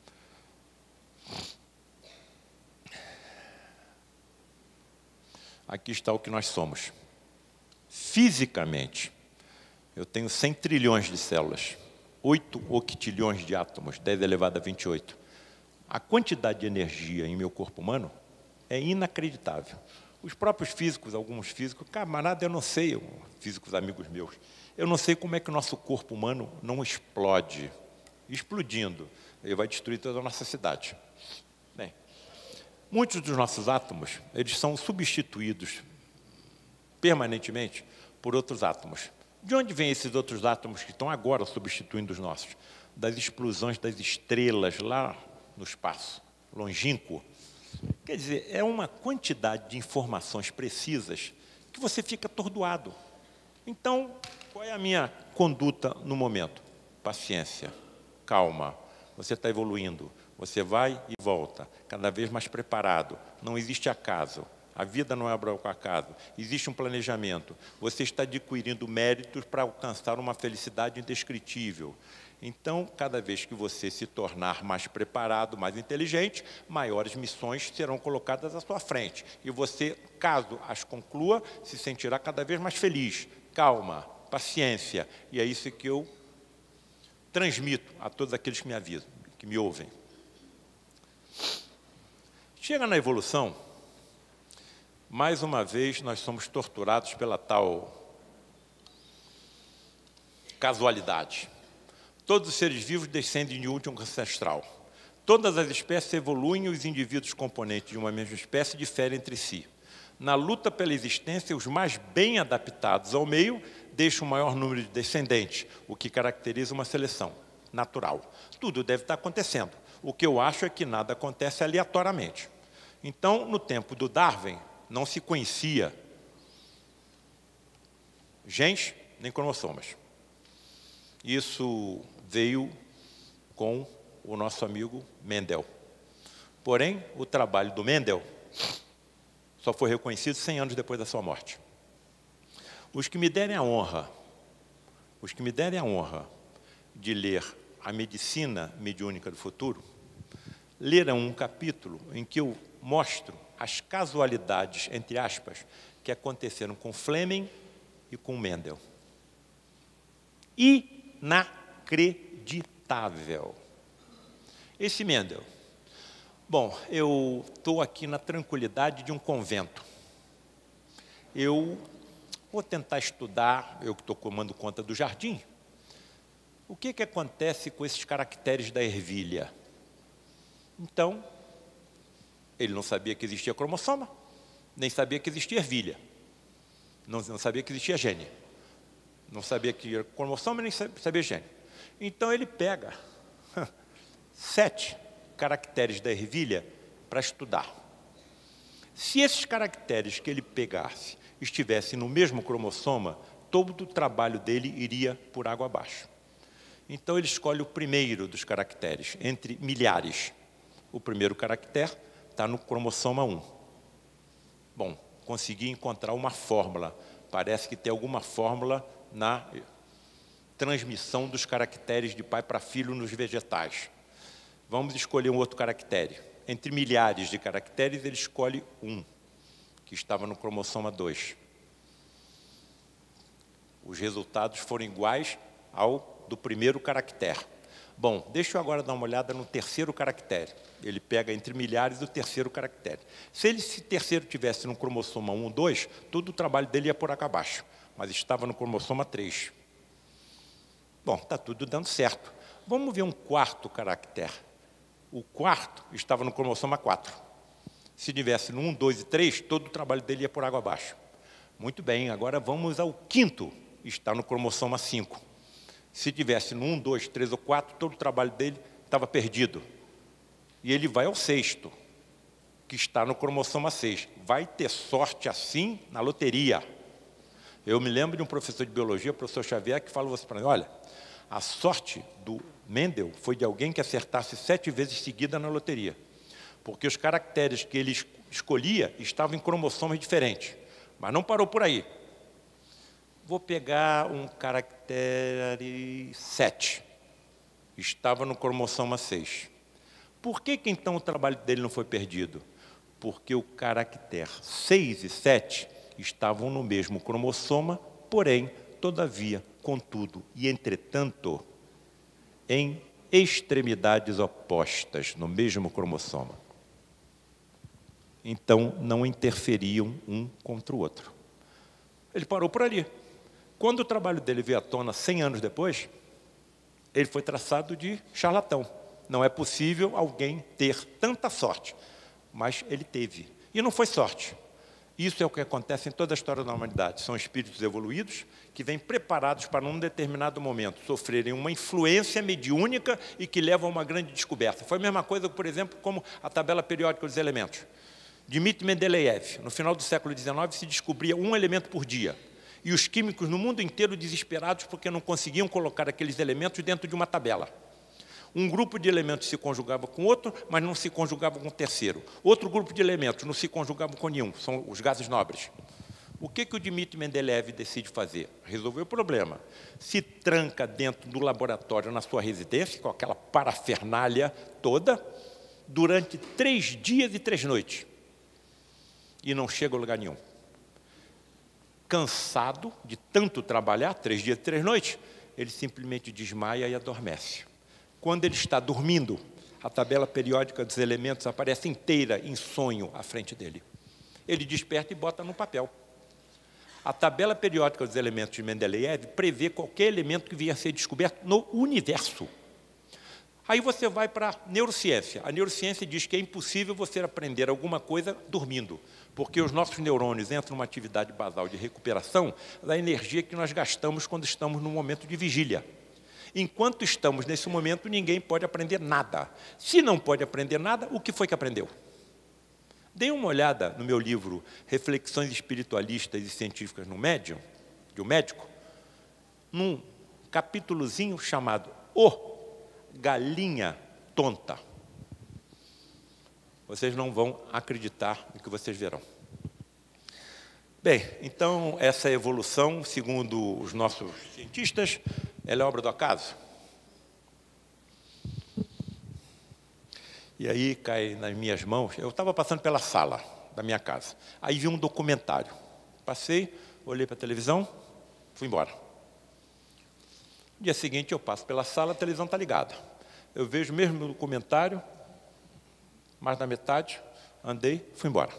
Aqui está o que nós somos. Fisicamente, eu tenho 100 trilhões de células, 8 octilhões de átomos, 10 elevado a 28. A quantidade de energia em meu corpo humano é inacreditável. Os próprios físicos, alguns físicos, camarada, eu não sei, físicos amigos meus, eu não sei como é que o nosso corpo humano não explode. Explodindo, ele vai destruir toda a nossa cidade. Bem, muitos dos nossos átomos, eles são substituídos permanentemente por outros átomos. De onde vêm esses outros átomos que estão agora substituindo os nossos? Das explosões das estrelas lá no espaço longínquo. Quer dizer, é uma quantidade de informações precisas que você fica atordoado. Então, qual é a minha conduta no momento? Paciência, calma, você está evoluindo, você vai e volta, cada vez mais preparado, não existe acaso, a vida não é obra ao acaso, existe um planejamento, você está adquirindo méritos para alcançar uma felicidade indescritível. Então, cada vez que você se tornar mais preparado, mais inteligente, maiores missões serão colocadas à sua frente. E você, caso as conclua, se sentirá cada vez mais feliz. Calma, paciência. E é isso que eu transmito a todos aqueles que me avisam, que me ouvem. Chega na evolução, mais uma vez nós somos torturados pela tal casualidade. Todos os seres vivos descendem de um último ancestral. Todas as espécies evoluem e os indivíduos componentes de uma mesma espécie diferem entre si. Na luta pela existência, os mais bem adaptados ao meio deixam o maior número de descendentes, o que caracteriza uma seleção natural. Tudo deve estar acontecendo. O que eu acho é que nada acontece aleatoriamente. Então, no tempo do Darwin, não se conhecia genes nem cromossomas. Isso veio com o nosso amigo Mendel. Porém, o trabalho do Mendel só foi reconhecido 100 anos depois da sua morte. Os que me derem a honra de ler A Medicina Mediúnica do Futuro, leram um capítulo em que eu mostro as casualidades, entre aspas, que aconteceram com Fleming e com Mendel. Inacreditável. Esse Mendel. Bom, eu estou aqui na tranquilidade de um convento. Eu vou tentar estudar, eu que estou tomando conta do jardim, o que acontece com esses caracteres da ervilha. Então, ele não sabia que existia cromossoma, nem sabia que existia ervilha, não sabia que existia gene. Não sabia que era cromossoma, nem sabia gene. Então, ele pega 7 caracteres da ervilha para estudar. Se esses caracteres que ele pegasse estivessem no mesmo cromossoma, todo o trabalho dele iria por água abaixo. Então, ele escolhe o primeiro dos caracteres, entre milhares. O primeiro caractere está no cromossoma 1. Bom, consegui encontrar uma fórmula. Parece que tem alguma fórmula na transmissão dos caracteres de pai para filho nos vegetais. Vamos escolher um outro caractere. Entre milhares de caracteres, ele escolhe um, que estava no cromossoma 2. Os resultados foram iguais ao do primeiro caractere. Bom, deixa eu agora dar uma olhada no terceiro caractere. Ele pega entre milhares o terceiro caractere. Se esse terceiro tivesse no cromossoma 1, 2, todo o trabalho dele ia por aqui abaixo, mas estava no cromossoma 3. Bom, está tudo dando certo. Vamos ver um quarto caractere. O quarto estava no cromossoma 4. Se tivesse no 1, 2 e 3, todo o trabalho dele ia por água abaixo. Muito bem, agora vamos ao quinto. Está no cromossoma 5. Se tivesse no 1, 2, 3 ou 4, todo o trabalho dele estava perdido. E ele vai ao sexto, que está no cromossoma 6. Vai ter sorte assim na loteria. Eu me lembro de um professor de biologia, o professor Xavier, que falou assim para mim, olha, a sorte do Mendel foi de alguém que acertasse 7 vezes seguida na loteria. Porque os caracteres que ele escolhia estavam em cromossomos diferentes. Mas não parou por aí. Vou pegar um caractere 7. Estava no cromossoma 6. Por que então o trabalho dele não foi perdido? Porque o caractere 6 e 7 estavam no mesmo cromossoma, porém, todavia, contudo e entretanto, em extremidades opostas, no mesmo cromossoma. Então, não interferiam um contra o outro. Ele parou por ali. Quando o trabalho dele veio à tona 100 anos depois, ele foi traçado de charlatão. Não é possível alguém ter tanta sorte, mas ele teve. E não foi sorte. Isso é o que acontece em toda a história da humanidade. São espíritos evoluídos que vêm preparados para, num determinado momento, sofrerem uma influência mediúnica e que levam a uma grande descoberta. Foi a mesma coisa, por exemplo, como a tabela periódica dos elementos. Dmitry Mendeleev, no final do século XIX, se descobria um elemento por dia. E os químicos no mundo inteiro desesperados porque não conseguiam colocar aqueles elementos dentro de uma tabela. Um grupo de elementos se conjugava com outro, mas não se conjugava com o terceiro. Outro grupo de elementos não se conjugava com nenhum, são os gases nobres. O que o Dmitry Mendeleev decide fazer? Resolver o problema. Se tranca dentro do laboratório na sua residência, com aquela parafernália toda, durante 3 dias e 3 noites. E não chega a lugar nenhum. Cansado de tanto trabalhar, 3 dias e 3 noites, ele simplesmente desmaia e adormece. Quando ele está dormindo, a tabela periódica dos elementos aparece inteira em sonho à frente dele. Ele desperta e bota no papel. A tabela periódica dos elementos de Mendeleev prevê qualquer elemento que venha a ser descoberto no universo. Aí você vai para a neurociência. A neurociência diz que é impossível você aprender alguma coisa dormindo, porque os nossos neurônios entram numa atividade basal de recuperação da energia que nós gastamos quando estamos num momento de vigília. Enquanto estamos nesse momento, ninguém pode aprender nada. Se não pode aprender nada, o que foi que aprendeu? Dê uma olhada no meu livro Reflexões Espiritualistas e Científicas no Médium, de um médico, num capítulozinho chamado O Galinha Tonta. Vocês não vão acreditar no que vocês verão. Bem, então, essa evolução, segundo os nossos cientistas, ela é obra do acaso? E aí cai nas minhas mãos, eu estava passando pela sala da minha casa, aí vi um documentário. Passei, olhei para a televisão, fui embora. No dia seguinte eu passo pela sala, a televisão está ligada. Eu vejo o mesmo documentário, mais da metade, andei, fui embora.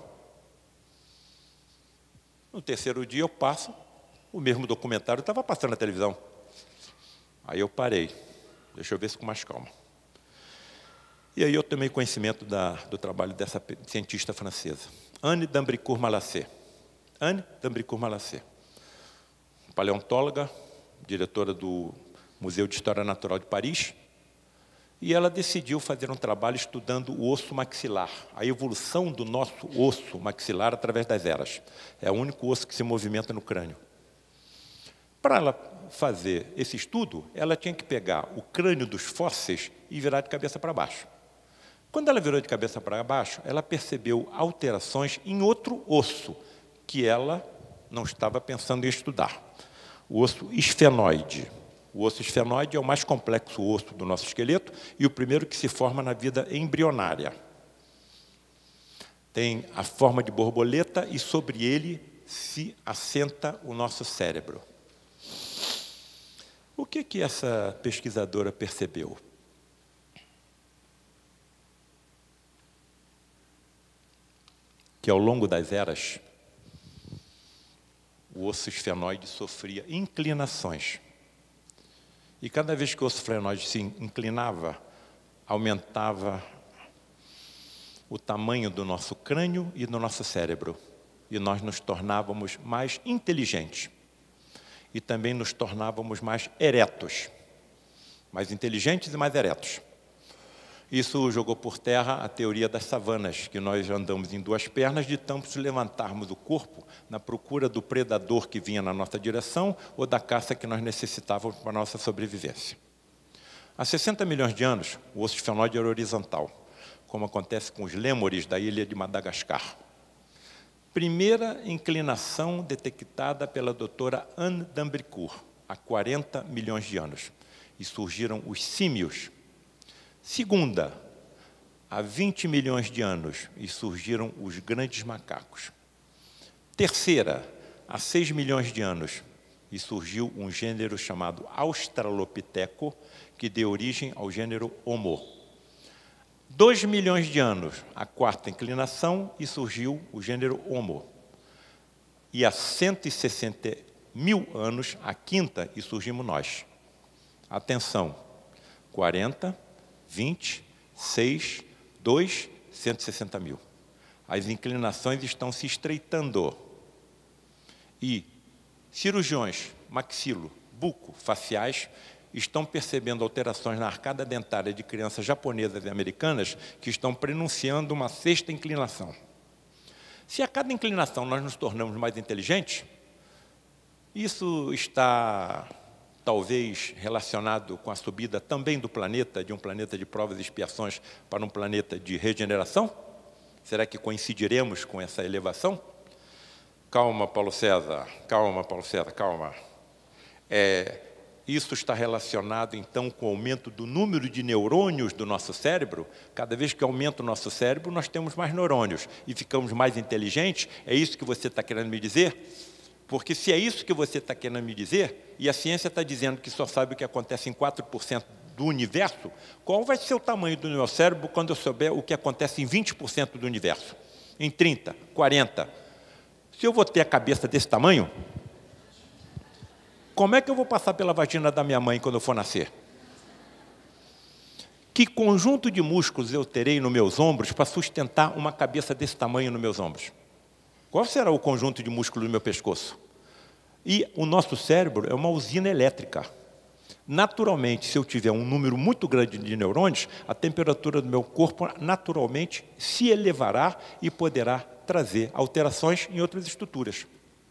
No terceiro dia eu passo, o mesmo documentário estava passando na televisão. Aí eu parei, deixa eu ver se com mais calma. E aí eu tomei conhecimento do trabalho dessa cientista francesa, Anne d'Ambricourt-Malassé. Anne d'Ambricourt-Malassé, paleontóloga, diretora do Museu de História Natural de Paris, e ela decidiu fazer um trabalho estudando o osso maxilar, a evolução do nosso osso maxilar através das eras. É o único osso que se movimenta no crânio. Para ela fazer esse estudo, ela tinha que pegar o crânio dos fósseis e virar de cabeça para baixo. Quando ela virou de cabeça para baixo, ela percebeu alterações em outro osso, que ela não estava pensando em estudar. O osso esfenoide. O osso esfenoide é o mais complexo osso do nosso esqueleto e o primeiro que se forma na vida embrionária. Tem a forma de borboleta e sobre ele se assenta o nosso cérebro. O que essa pesquisadora percebeu? Que ao longo das eras, o osso esfenoide sofria inclinações. E cada vez que o osso esfenoide se inclinava, aumentava o tamanho do nosso crânio e do nosso cérebro. E nós nos tornávamos mais inteligentes. E também nos tornávamos mais eretos. Mais inteligentes e mais eretos. Isso jogou por terra a teoria das savanas, que nós andamos em duas pernas de tanto levantarmos o corpo na procura do predador que vinha na nossa direção ou da caça que nós necessitávamos para a nossa sobrevivência. Há 60 milhões de anos, o osso esfenoide era horizontal, como acontece com os lêmures da ilha de Madagascar. Primeira inclinação detectada pela doutora Anne d'Ambricourt, há 40 milhões de anos, e surgiram os símios. Segunda, há 20 milhões de anos, e surgiram os grandes macacos. Terceira, há 6 milhões de anos, e surgiu um gênero chamado Australopiteco, que deu origem ao gênero Homo. 2 milhões de anos, a quarta inclinação, e surgiu o gênero Homo. E há 160 mil anos, a quinta, e surgimos nós. Atenção, 40, 20, 6, 2, 160 mil. As inclinações estão se estreitando. E cirurgiões, maxilo, buco, faciais, estão percebendo alterações na arcada dentária de crianças japonesas e americanas que estão prenunciando uma sexta inclinação. Se a cada inclinação nós nos tornamos mais inteligentes, isso está talvez relacionado com a subida também do planeta, de um planeta de provas e expiações para um planeta de regeneração? Será que coincidiremos com essa elevação? Calma, Paulo César, calma, Paulo César, calma. Isso está relacionado, então, com o aumento do número de neurônios do nosso cérebro. Cada vez que aumenta o nosso cérebro, nós temos mais neurônios e ficamos mais inteligentes. É isso que você está querendo me dizer? Porque se é isso que você está querendo me dizer, e a ciência está dizendo que só sabe o que acontece em 4% do universo, qual vai ser o tamanho do meu cérebro quando eu souber o que acontece em 20% do universo? Em 30, 40. Se eu vou ter a cabeça desse tamanho, como é que eu vou passar pela vagina da minha mãe quando eu for nascer? Que conjunto de músculos eu terei nos meus ombros para sustentar uma cabeça desse tamanho nos meus ombros? Qual será o conjunto de músculos do meu pescoço? E o nosso cérebro é uma usina elétrica. Naturalmente, se eu tiver um número muito grande de neurônios, a temperatura do meu corpo naturalmente se elevará e poderá trazer alterações em outras estruturas.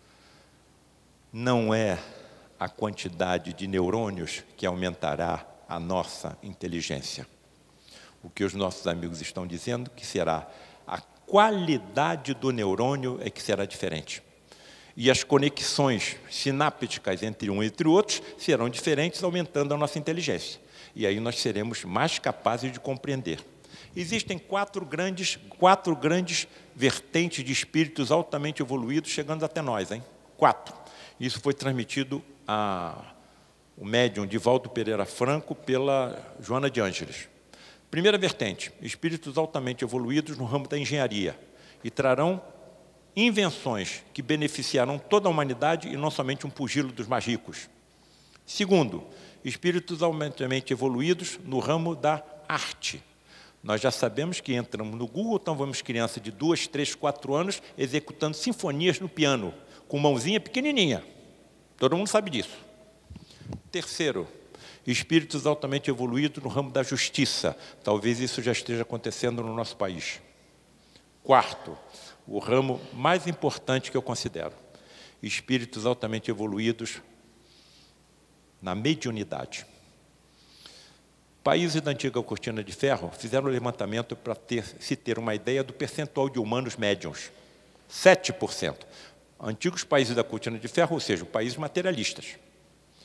Não é a quantidade de neurônios que aumentará a nossa inteligência. O que os nossos amigos estão dizendo que será a qualidade do neurônio é que será diferente. E as conexões sinápticas entre um e entre outros serão diferentes, aumentando a nossa inteligência. E aí nós seremos mais capazes de compreender. Existem quatro grandes vertentes de espíritos altamente evoluídos chegando até nós, hein? 4. Isso foi transmitido o médium Divaldo Pereira Franco pela Joana de Ângeles. Primeira vertente, espíritos altamente evoluídos no ramo da engenharia e trarão invenções que beneficiarão toda a humanidade e não somente um pugilo dos mais ricos. Segundo, espíritos altamente evoluídos no ramo da arte. Nós já sabemos que entramos no Google, então vemos crianças de 2, 3, 4 anos executando sinfonias no piano, com mãozinha pequenininha. Todo mundo sabe disso. Terceiro, espíritos altamente evoluídos no ramo da justiça. Talvez isso já esteja acontecendo no nosso país. Quarto, o ramo mais importante que eu considero, espíritos altamente evoluídos na mediunidade. Países da antiga cortina de ferro fizeram um levantamento para se ter uma ideia do percentual de humanos médiuns. 7%. Antigos países da cortina de ferro, ou seja, países materialistas.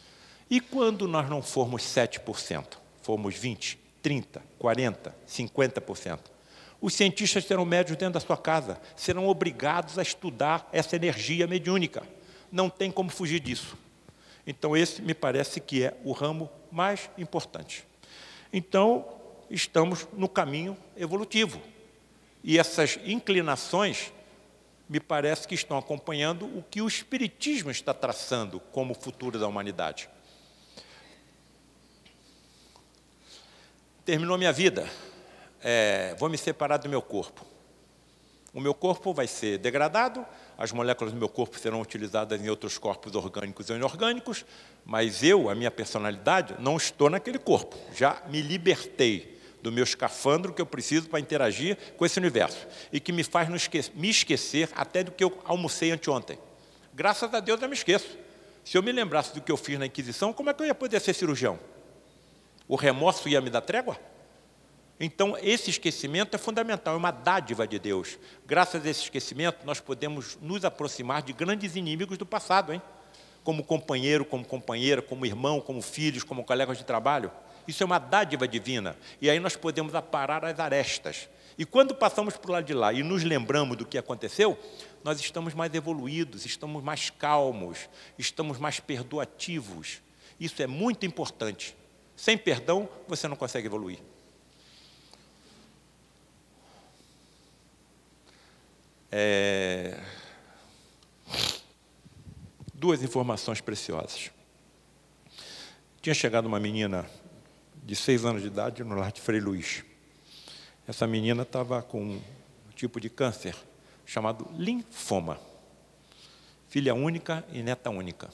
E quando nós não formos 7%, formos 20%, 30%, 40%, 50%, os cientistas terão médios dentro da sua casa, serão obrigados a estudar essa energia mediúnica. Não tem como fugir disso. Então, esse me parece que é o ramo mais importante. Então, estamos no caminho evolutivo. E essas inclinações, me parece que estão acompanhando o que o Espiritismo está traçando como futuro da humanidade. Terminou minha vida, vou me separar do meu corpo. O meu corpo vai ser degradado, as moléculas do meu corpo serão utilizadas em outros corpos orgânicos e inorgânicos, mas eu, a minha personalidade, não estou naquele corpo. Já me libertei do meu escafandro que eu preciso para interagir com esse universo e que me faz me esquecer até do que eu almocei anteontem. Graças a Deus eu me esqueço. Se eu me lembrasse do que eu fiz na Inquisição, como é que eu ia poder ser cirurgião? O remorso ia me dar trégua? Então, esse esquecimento é fundamental, é uma dádiva de Deus. Graças a esse esquecimento, nós podemos nos aproximar de grandes inimigos do passado, hein? Como companheiro, como companheira, como irmão, como filhos, como colegas de trabalho. Isso é uma dádiva divina. E aí nós podemos aparar as arestas. E quando passamos para o lado de lá e nos lembramos do que aconteceu, nós estamos mais evoluídos, estamos mais calmos, estamos mais perdoativos. Isso é muito importante. Sem perdão, você não consegue evoluir. Duas informações preciosas. Tinha chegado uma menina de 6 anos de idade no lar de Frei Luís. Essa menina estava com um tipo de câncer chamado linfoma. Filha única e neta única.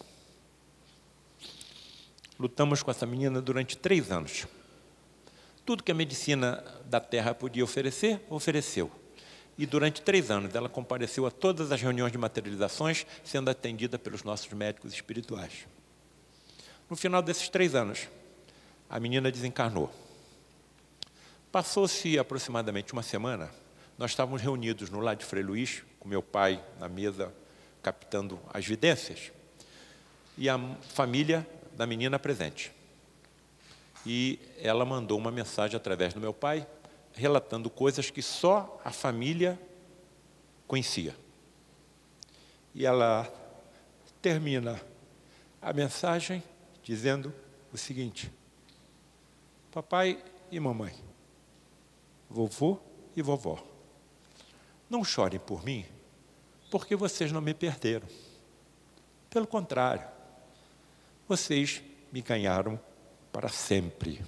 Lutamos com essa menina durante 3 anos. Tudo que a medicina da Terra podia oferecer, ofereceu. E durante 3 anos ela compareceu a todas as reuniões de materializações, sendo atendida pelos nossos médicos espirituais. No final desses 3 anos, a menina desencarnou. Passou-se aproximadamente uma semana, nós estávamos reunidos no lar de Frei Luís, com meu pai na mesa, captando as vidências, e a família da menina presente. E ela mandou uma mensagem através do meu pai, relatando coisas que só a família conhecia. E ela termina a mensagem dizendo o seguinte: papai e mamãe, vovô e vovó, não chorem por mim, porque vocês não me perderam. Pelo contrário, vocês me ganharam para sempre.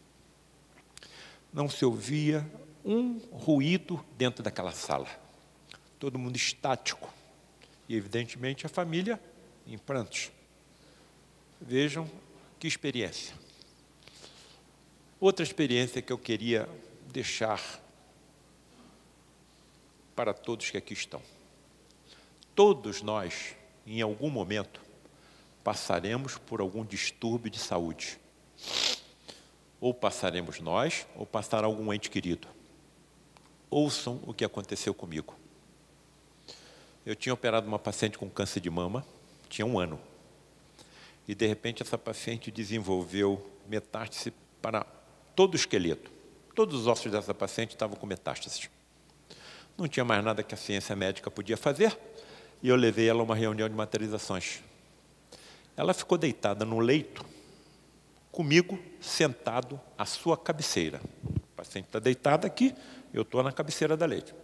Não se ouvia um ruído dentro daquela sala. Todo mundo estático. E, evidentemente, a família em prantos. Vejam que experiência. Outra experiência que eu queria deixar para todos que aqui estão. Todos nós, em algum momento, passaremos por algum distúrbio de saúde. Ou passaremos nós, ou passará algum ente querido. Ouçam o que aconteceu comigo. Eu tinha operado uma paciente com câncer de mama, tinha 1 ano. E, de repente, essa paciente desenvolveu metástase para todo o esqueleto. Todos os ossos dessa paciente estavam com metástase. Não tinha mais nada que a ciência médica podia fazer, e eu levei ela a uma reunião de materializações. Ela ficou deitada no leito, comigo, sentado à sua cabeceira. O paciente está deitado aqui, eu estou na cabeceira da leite.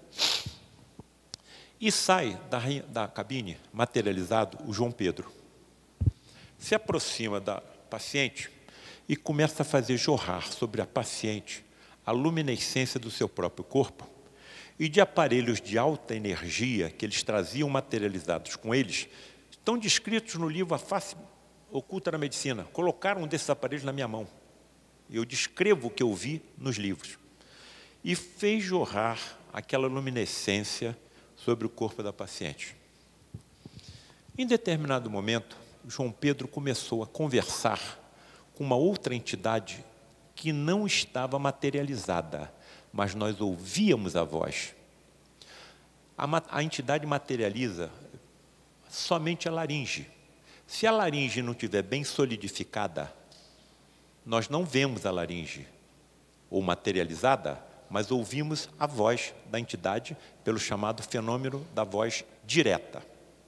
E sai da cabine, materializado, o João Pedro. Se aproxima da paciente e começa a fazer jorrar sobre a paciente a luminescência do seu próprio corpo e de aparelhos de alta energia que eles traziam materializados com eles, estão descritos no livro A Face Oculta da Medicina. Colocaram um desses aparelhos na minha mão. Eu descrevo o que eu vi nos livros. E fez jorrar aquela luminescência sobre o corpo da paciente. Em determinado momento, João Pedro começou a conversar com uma outra entidade que não estava materializada, mas nós ouvíamos a voz. A entidade materializa somente a laringe. Se a laringe não estiver bem solidificada, nós não vemos a laringe ou materializada, mas ouvimos a voz da entidade pelo chamado fenômeno da voz direta.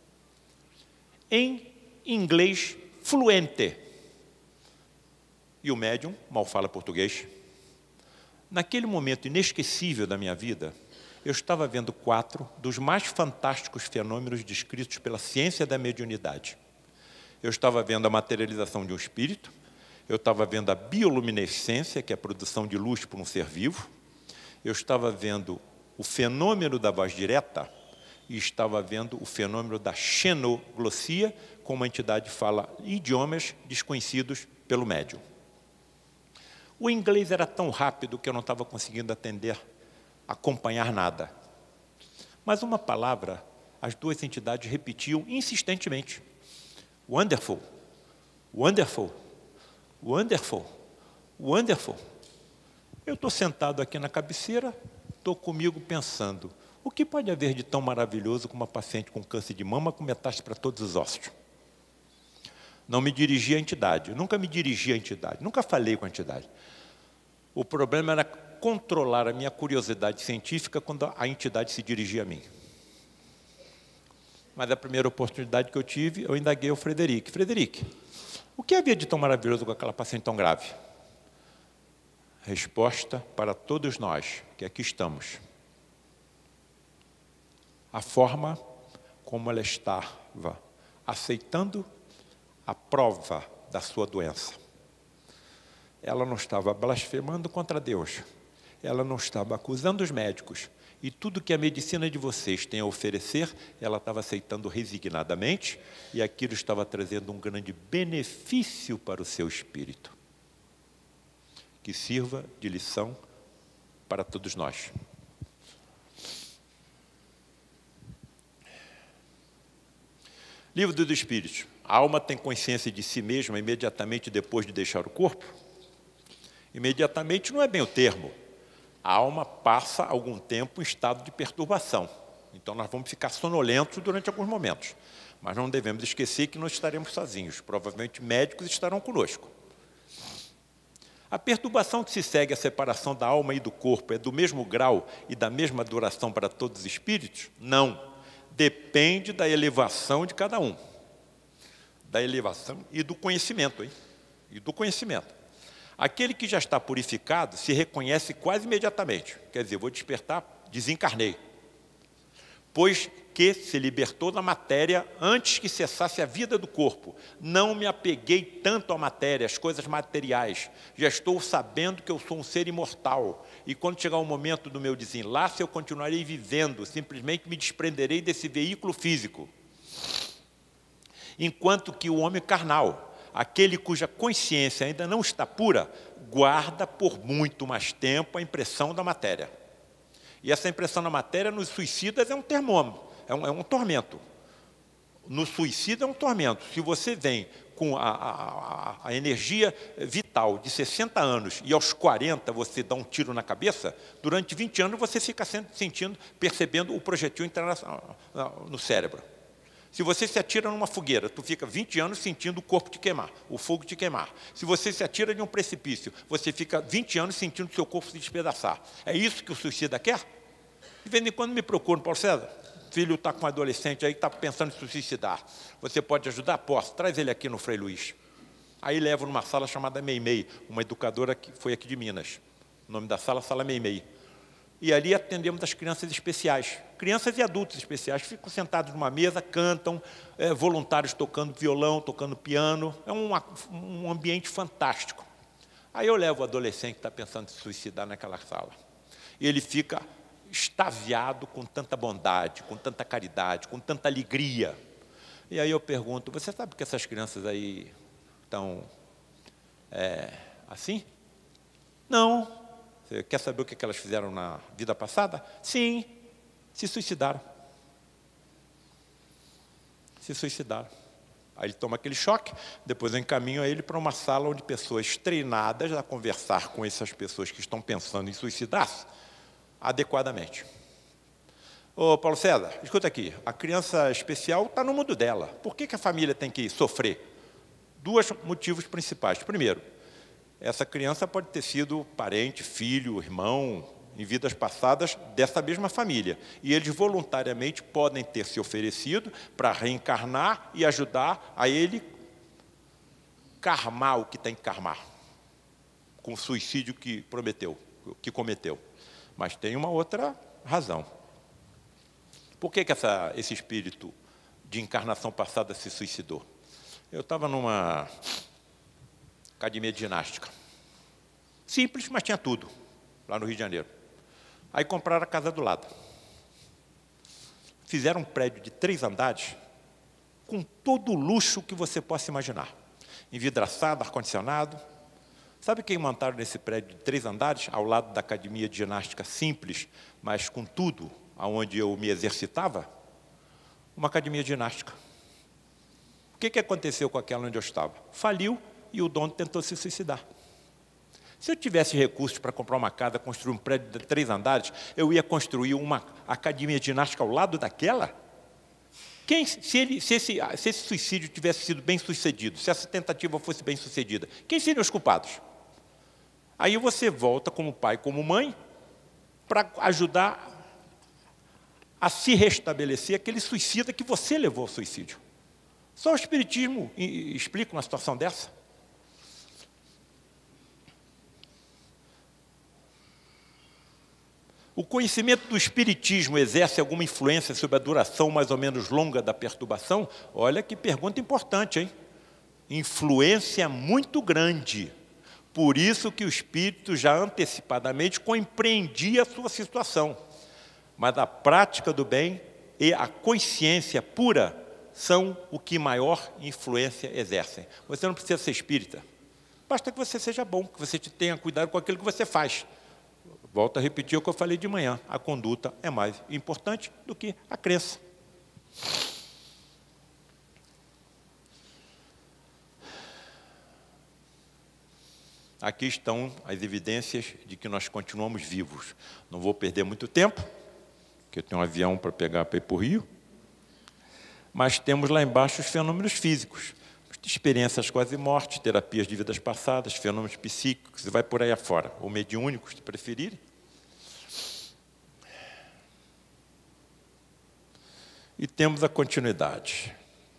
Em inglês fluente, e o médium mal fala português. Naquele momento inesquecível da minha vida, eu estava vendo 4 dos mais fantásticos fenômenos descritos pela ciência da mediunidade. Eu estava vendo a materialização de um espírito, eu estava vendo a bioluminescência, que é a produção de luz por um ser vivo, eu estava vendo o fenômeno da voz direta e estava vendo o fenômeno da xenoglossia, como a entidade fala idiomas desconhecidos pelo médium. O inglês era tão rápido que eu não estava conseguindo acompanhar nada. Mas uma palavra, as 2 entidades repetiam insistentemente. Wonderful, wonderful, wonderful, wonderful. Eu estou sentado aqui na cabeceira, estou comigo pensando, o que pode haver de tão maravilhoso com uma paciente com câncer de mama com metástase para todos os ossos? Não me dirigi à entidade, nunca me dirigi à entidade, nunca falei com a entidade. O problema era controlar a minha curiosidade científica quando a entidade se dirigia a mim. Mas a primeira oportunidade que eu tive, eu indaguei ao Frederic. Frederic, o que havia de tão maravilhoso com aquela paciente tão grave? Resposta para todos nós que aqui estamos. A forma como ela estava aceitando a prova da sua doença. Ela não estava blasfemando contra Deus. Ela não estava acusando os médicos. E tudo que a medicina de vocês tem a oferecer, ela estava aceitando resignadamente, e aquilo estava trazendo um grande benefício para o seu espírito, que sirva de lição para todos nós. Livro dos Espíritos. A alma tem consciência de si mesma imediatamente depois de deixar o corpo? Imediatamente não é bem o termo. A alma passa algum tempo em estado de perturbação. Então nós vamos ficar sonolentos durante alguns momentos. Mas não devemos esquecer que não estaremos sozinhos. Provavelmente médicos estarão conosco. A perturbação que se segue à separação da alma e do corpo é do mesmo grau e da mesma duração para todos os espíritos? Não. Depende da elevação de cada um. Da elevação e do conhecimento, hein? E do conhecimento. Aquele que já está purificado se reconhece quase imediatamente. Quer dizer, vou despertar, desencarnei. Pois que se libertou da matéria antes que cessasse a vida do corpo. Não me apeguei tanto à matéria, às coisas materiais. Já estou sabendo que eu sou um ser imortal. E quando chegar o momento do meu desenlace, eu continuarei vivendo. Simplesmente me desprenderei desse veículo físico. Enquanto que o homem carnal, aquele cuja consciência ainda não está pura, guarda por muito mais tempo a impressão da matéria. E essa impressão da matéria nos suicidas é um termômetro, é um tormento. No suicida é um tormento. Se você vem com a energia vital de 60 anos e aos 40 você dá um tiro na cabeça, durante 20 anos você fica sentindo, percebendo o projetil entrar no cérebro. Se você se atira numa fogueira, tu fica 20 anos sentindo o corpo te queimar, o fogo te queimar. Se você se atira de um precipício, você fica 20 anos sentindo o seu corpo se despedaçar. É isso que o suicida quer? De vez em quando me procuram, Paulo César, filho está com um adolescente aí que está pensando em se suicidar. Você pode ajudar? Posso. Traz ele aqui no Frei Luiz. Aí levo numa sala chamada Meimei, uma educadora que foi aqui de Minas. O nome da sala, Sala Meimei. E ali atendemos as crianças especiais. Crianças e adultos especiais ficam sentados numa mesa, cantam, voluntários tocando violão, tocando piano. É um ambiente fantástico. Aí eu levo o adolescente que está pensando em se suicidar naquela sala. E ele fica extasiado com tanta bondade, com tanta caridade, com tanta alegria. E aí eu pergunto, você sabe que essas crianças aí estão assim? Não. Você quer saber o que elas fizeram na vida passada? Sim, se suicidaram. Se suicidaram. Aí ele toma aquele choque, depois eu encaminho ele para uma sala onde pessoas treinadas a conversar com essas pessoas que estão pensando em suicidar-se adequadamente. Ô, Paulo César, escuta aqui, a criança especial está no mundo dela. Por que a família tem que sofrer? Dois motivos principais. Primeiro, essa criança pode ter sido parente, filho, irmão, em vidas passadas dessa mesma família. E eles voluntariamente podem ter se oferecido para reencarnar e ajudar a ele karmar o que tem que karmar, com o suicídio que cometeu. Mas tem uma outra razão. Por que esse espírito de encarnação passada se suicidou? Eu estava numa academia de ginástica. Simples, mas tinha tudo, lá no Rio de Janeiro. Aí compraram a casa do lado. Fizeram um prédio de 3 andares, com todo o luxo que você possa imaginar. Envidraçado, ar-condicionado. Sabe quem montaram nesse prédio de 3 andares, ao lado da academia de ginástica simples, mas com tudo, onde eu me exercitava? Uma academia de ginástica. O que aconteceu com aquela onde eu estava? Faliu e o dono tentou se suicidar. Se eu tivesse recursos para comprar uma casa, construir um prédio de 3 andares, eu ia construir uma academia de ginástica ao lado daquela? Se esse suicídio tivesse sido bem sucedido, se essa tentativa fosse bem sucedida, quem seriam os culpados? Aí você volta como pai, como mãe, para ajudar a se restabelecer aquele suicida que você levou ao suicídio. Só o Espiritismo explica uma situação dessa. O conhecimento do Espiritismo exerce alguma influência sobre a duração mais ou menos longa da perturbação? Olha que pergunta importante, hein? Influência muito grande. Por isso que o Espírito já antecipadamente compreendia a sua situação. Mas a prática do bem e a consciência pura são o que maior influência exercem. Você não precisa ser espírita. Basta que você seja bom, que você tenha cuidado com aquilo que você faz. Volto a repetir o que eu falei de manhã. A conduta é mais importante do que a crença. Aqui estão as evidências de que nós continuamos vivos. Não vou perder muito tempo, porque eu tenho um avião para pegar para ir para o Rio. Mas temos lá embaixo os fenômenos físicos. Experiências quase morte, terapias de vidas passadas, fenômenos psíquicos, e vai por aí afora, ou mediúnicos, se preferirem. E temos a continuidade.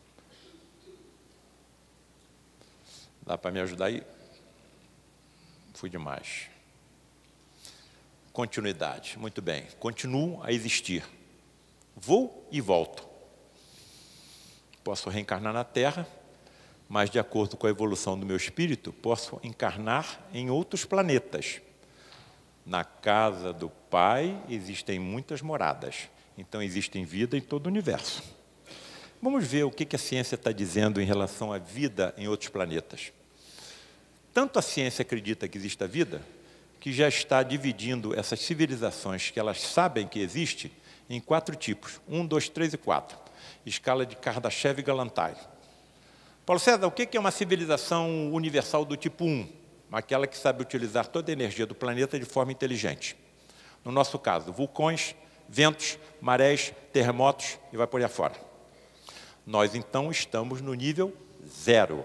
Dá para me ajudar aí? Fui demais. Continuidade, muito bem. Continuo a existir. Vou e volto. Posso reencarnar na Terra, mas, de acordo com a evolução do meu espírito, posso encarnar em outros planetas. Na casa do Pai existem muitas moradas, então existem vida em todo o universo. Vamos ver o que a ciência está dizendo em relação à vida em outros planetas. Tanto a ciência acredita que existe a vida, que já está dividindo essas civilizações que elas sabem que existe em 4 tipos, 1, 2, 3 e 4, escala de Kardashev e Galantai. Paulo César, o que é uma civilização universal do tipo 1? Aquela que sabe utilizar toda a energia do planeta de forma inteligente. No nosso caso, vulcões, ventos, marés, terremotos e vai por aí afora. Nós, então, estamos no nível 0.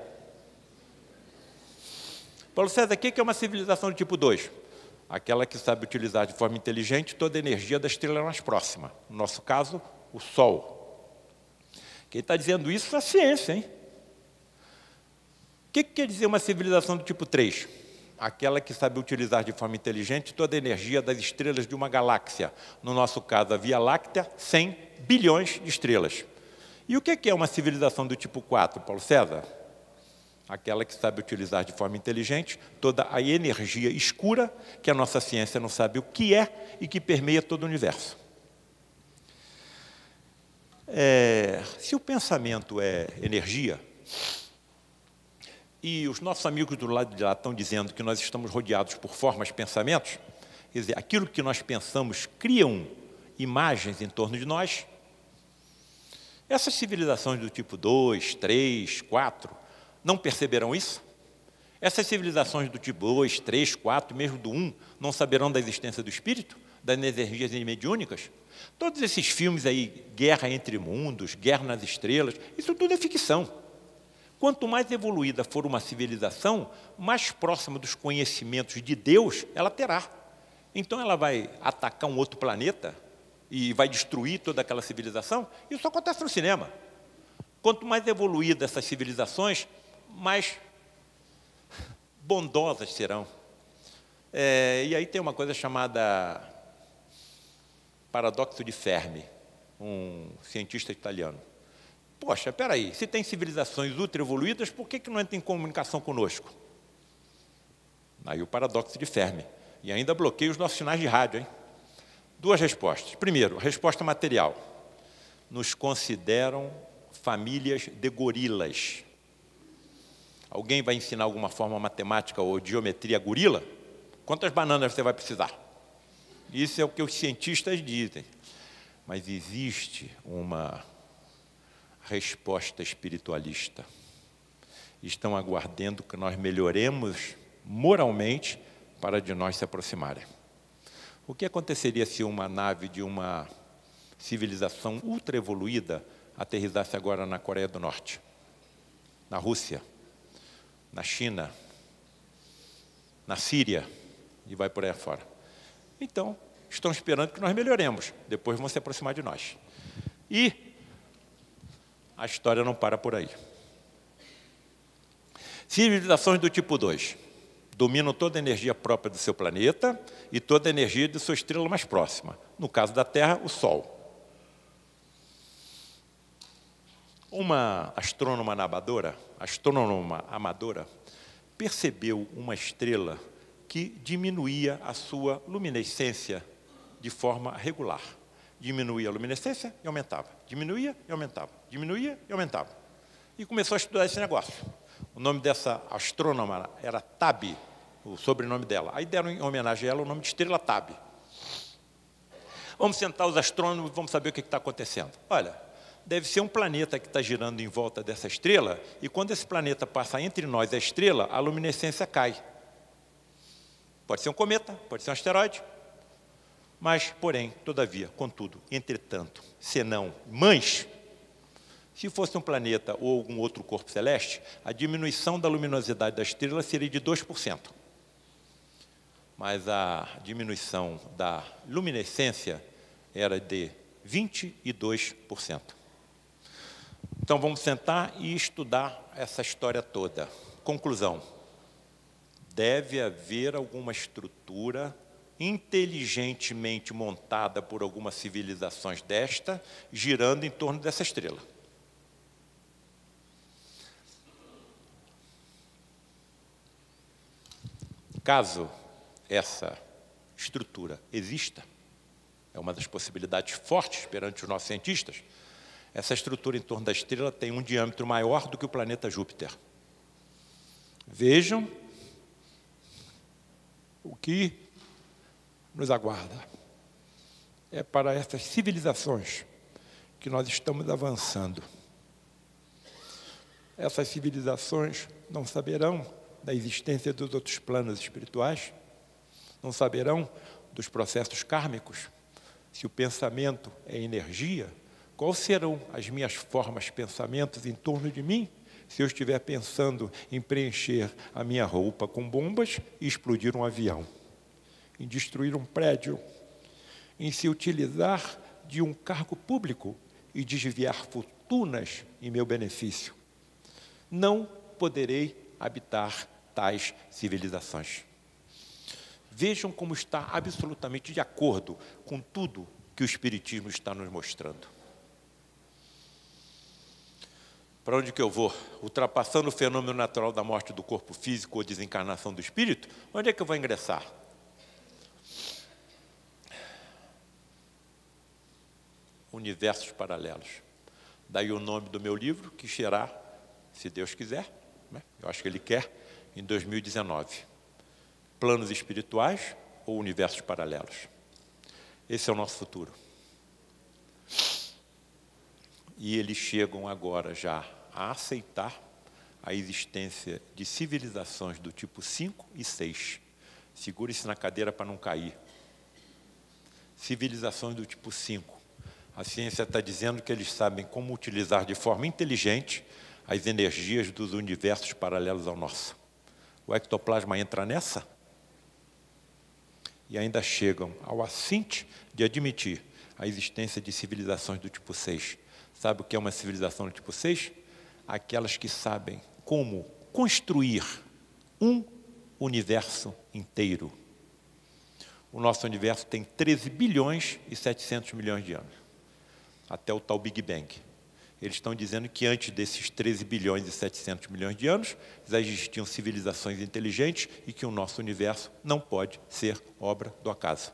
Paulo César, o que é uma civilização do tipo 2? Aquela que sabe utilizar de forma inteligente toda a energia da estrela mais próxima. No nosso caso, o Sol. Quem está dizendo isso é a ciência, hein? O que quer dizer uma civilização do tipo 3? Aquela que sabe utilizar de forma inteligente toda a energia das estrelas de uma galáxia. No nosso caso, a Via Láctea, 100 bilhões de estrelas. E o que é uma civilização do tipo 4, Paulo César? Aquela que sabe utilizar de forma inteligente toda a energia escura que a nossa ciência não sabe o que é e que permeia todo o universo. Se o pensamento é energia, e os nossos amigos do lado de lá estão dizendo que nós estamos rodeados por formas, pensamentos, quer dizer, aquilo que nós pensamos criam imagens em torno de nós. Essas civilizações do tipo 2, 3, 4, não perceberão isso? Essas civilizações do tipo 2, 3, 4, mesmo do 1, não saberão da existência do espírito? das energias mediúnicas. Todos esses filmes aí, Guerra entre Mundos, Guerra nas Estrelas, isso tudo é ficção. Quanto mais evoluída for uma civilização, mais próxima dos conhecimentos de Deus ela terá. Então ela vai atacar um outro planeta e vai destruir toda aquela civilização? Isso acontece no cinema. Quanto mais evoluídas essas civilizações, mais bondosas serão. E aí tem uma coisa chamada paradoxo de Fermi, um cientista italiano. Poxa, espera aí, se tem civilizações ultra evoluídas, por que não entra em comunicação conosco? Aí o paradoxo de Fermi. E ainda bloqueia os nossos sinais de rádio, hein? Duas respostas. Primeiro, resposta material. Nos consideram famílias de gorilas. Alguém vai ensinar alguma forma matemática ou de geometria a gorila? Quantas bananas você vai precisar? Isso é o que os cientistas dizem. Mas existe uma resposta espiritualista. Estão aguardando que nós melhoremos moralmente para de nós se aproximarem. O que aconteceria se uma nave de uma civilização ultra evoluída aterrissasse agora na Coreia do Norte, na Rússia, na China, na Síria e vai por aí afora? Então, estão esperando que nós melhoremos, depois vão se aproximar de nós. E a história não para por aí. Civilizações do tipo 2 dominam toda a energia própria do seu planeta e toda a energia de sua estrela mais próxima. No caso da Terra, o Sol. Uma astrônoma amadora, percebeu uma estrela que diminuía a sua luminescência de forma regular. Diminuía a luminescência e aumentava. Diminuía e aumentava. Diminuía e aumentava. E começou a estudar esse negócio. O nome dessa astrônoma era Tabi, o sobrenome dela. Aí deram em homenagem a ela o nome de estrela Tabi. Vamos sentar os astrônomos e vamos saber o que está acontecendo. Olha, deve ser um planeta que está girando em volta dessa estrela, e quando esse planeta passa entre nós e a estrela, a luminescência cai. Pode ser um cometa, pode ser um asteroide. Mas, porém, todavia, contudo, entretanto, senão, se fosse um planeta ou algum outro corpo celeste, a diminuição da luminosidade da estrela seria de 2%. Mas a diminuição da luminescência era de 22%. Então, vamos sentar e estudar essa história toda. Conclusão. Deve haver alguma estrutura inteligentemente montada por algumas civilizações desta, girando em torno dessa estrela. Caso essa estrutura exista, é uma das possibilidades fortes perante os nossos cientistas, essa estrutura em torno da estrela tem um diâmetro maior do que o planeta Júpiter. Vejam o que nos aguarda. É para essas civilizações que nós estamos avançando. Essas civilizações não saberão da existência dos outros planos espirituais, não saberão dos processos kármicos. Se o pensamento é energia, quais serão as minhas formas, pensamentos em torno de mim, se eu estiver pensando em preencher a minha roupa com bombas e explodir um avião, em destruir um prédio, em se utilizar de um cargo público e desviar fortunas em meu benefício? Não poderei habitar tais civilizações. Vejam como está absolutamente de acordo com tudo que o Espiritismo está nos mostrando. Para onde que eu vou? Ultrapassando o fenômeno natural da morte do corpo físico ou desencarnação do espírito, onde é que eu vou ingressar? Universos paralelos. Daí o nome do meu livro, que será, se Deus quiser, né? Eu acho que Ele quer, em 2019. Planos espirituais ou universos paralelos. Esse é o nosso futuro. E eles chegam agora já a aceitar a existência de civilizações do tipo 5 e 6. Segure-se na cadeira para não cair. civilizações do tipo 5. A ciência está dizendo que eles sabem como utilizar de forma inteligente as energias dos universos paralelos ao nosso. O ectoplasma entra nessa? E ainda chegam ao assinte de admitir a existência de civilizações do tipo 6. Sabe o que é uma civilização do tipo 6? Aquelas que sabem como construir um universo inteiro. O nosso universo tem 13 bilhões e 700 milhões de anos, até o tal Big Bang. Eles estão dizendo que antes desses 13 bilhões e 700 milhões de anos, já existiam civilizações inteligentes e que o nosso universo não pode ser obra do acaso.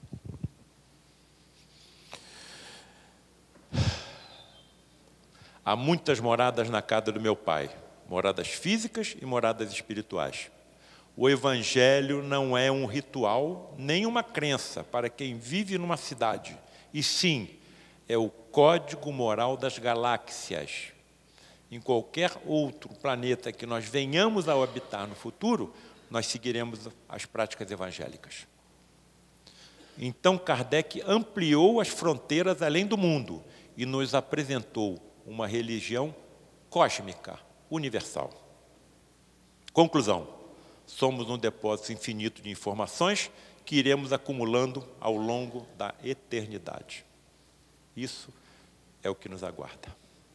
Há muitas moradas na casa do meu pai, moradas físicas e moradas espirituais. O Evangelho não é um ritual, nem uma crença para quem vive numa cidade, e sim, é o código moral das galáxias. Em qualquer outro planeta que nós venhamos a habitar no futuro, nós seguiremos as práticas evangélicas. Então, Kardec ampliou as fronteiras além do mundo e nos apresentou uma religião cósmica, universal. Conclusão: somos um depósito infinito de informações que iremos acumulando ao longo da eternidade. Isso é o que nos aguarda.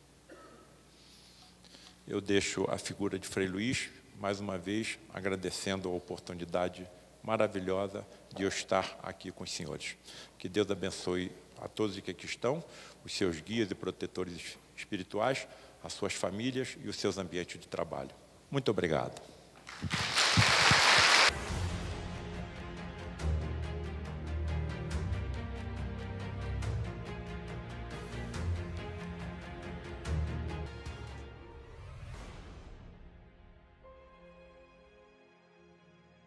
Eu deixo a figura de Frei Luís, mais uma vez, agradecendo a oportunidade maravilhosa de eu estar aqui com os senhores. Que Deus abençoe a todos que aqui estão, os seus guias e protetores espirituais, as suas famílias e os seus ambientes de trabalho. Muito obrigado.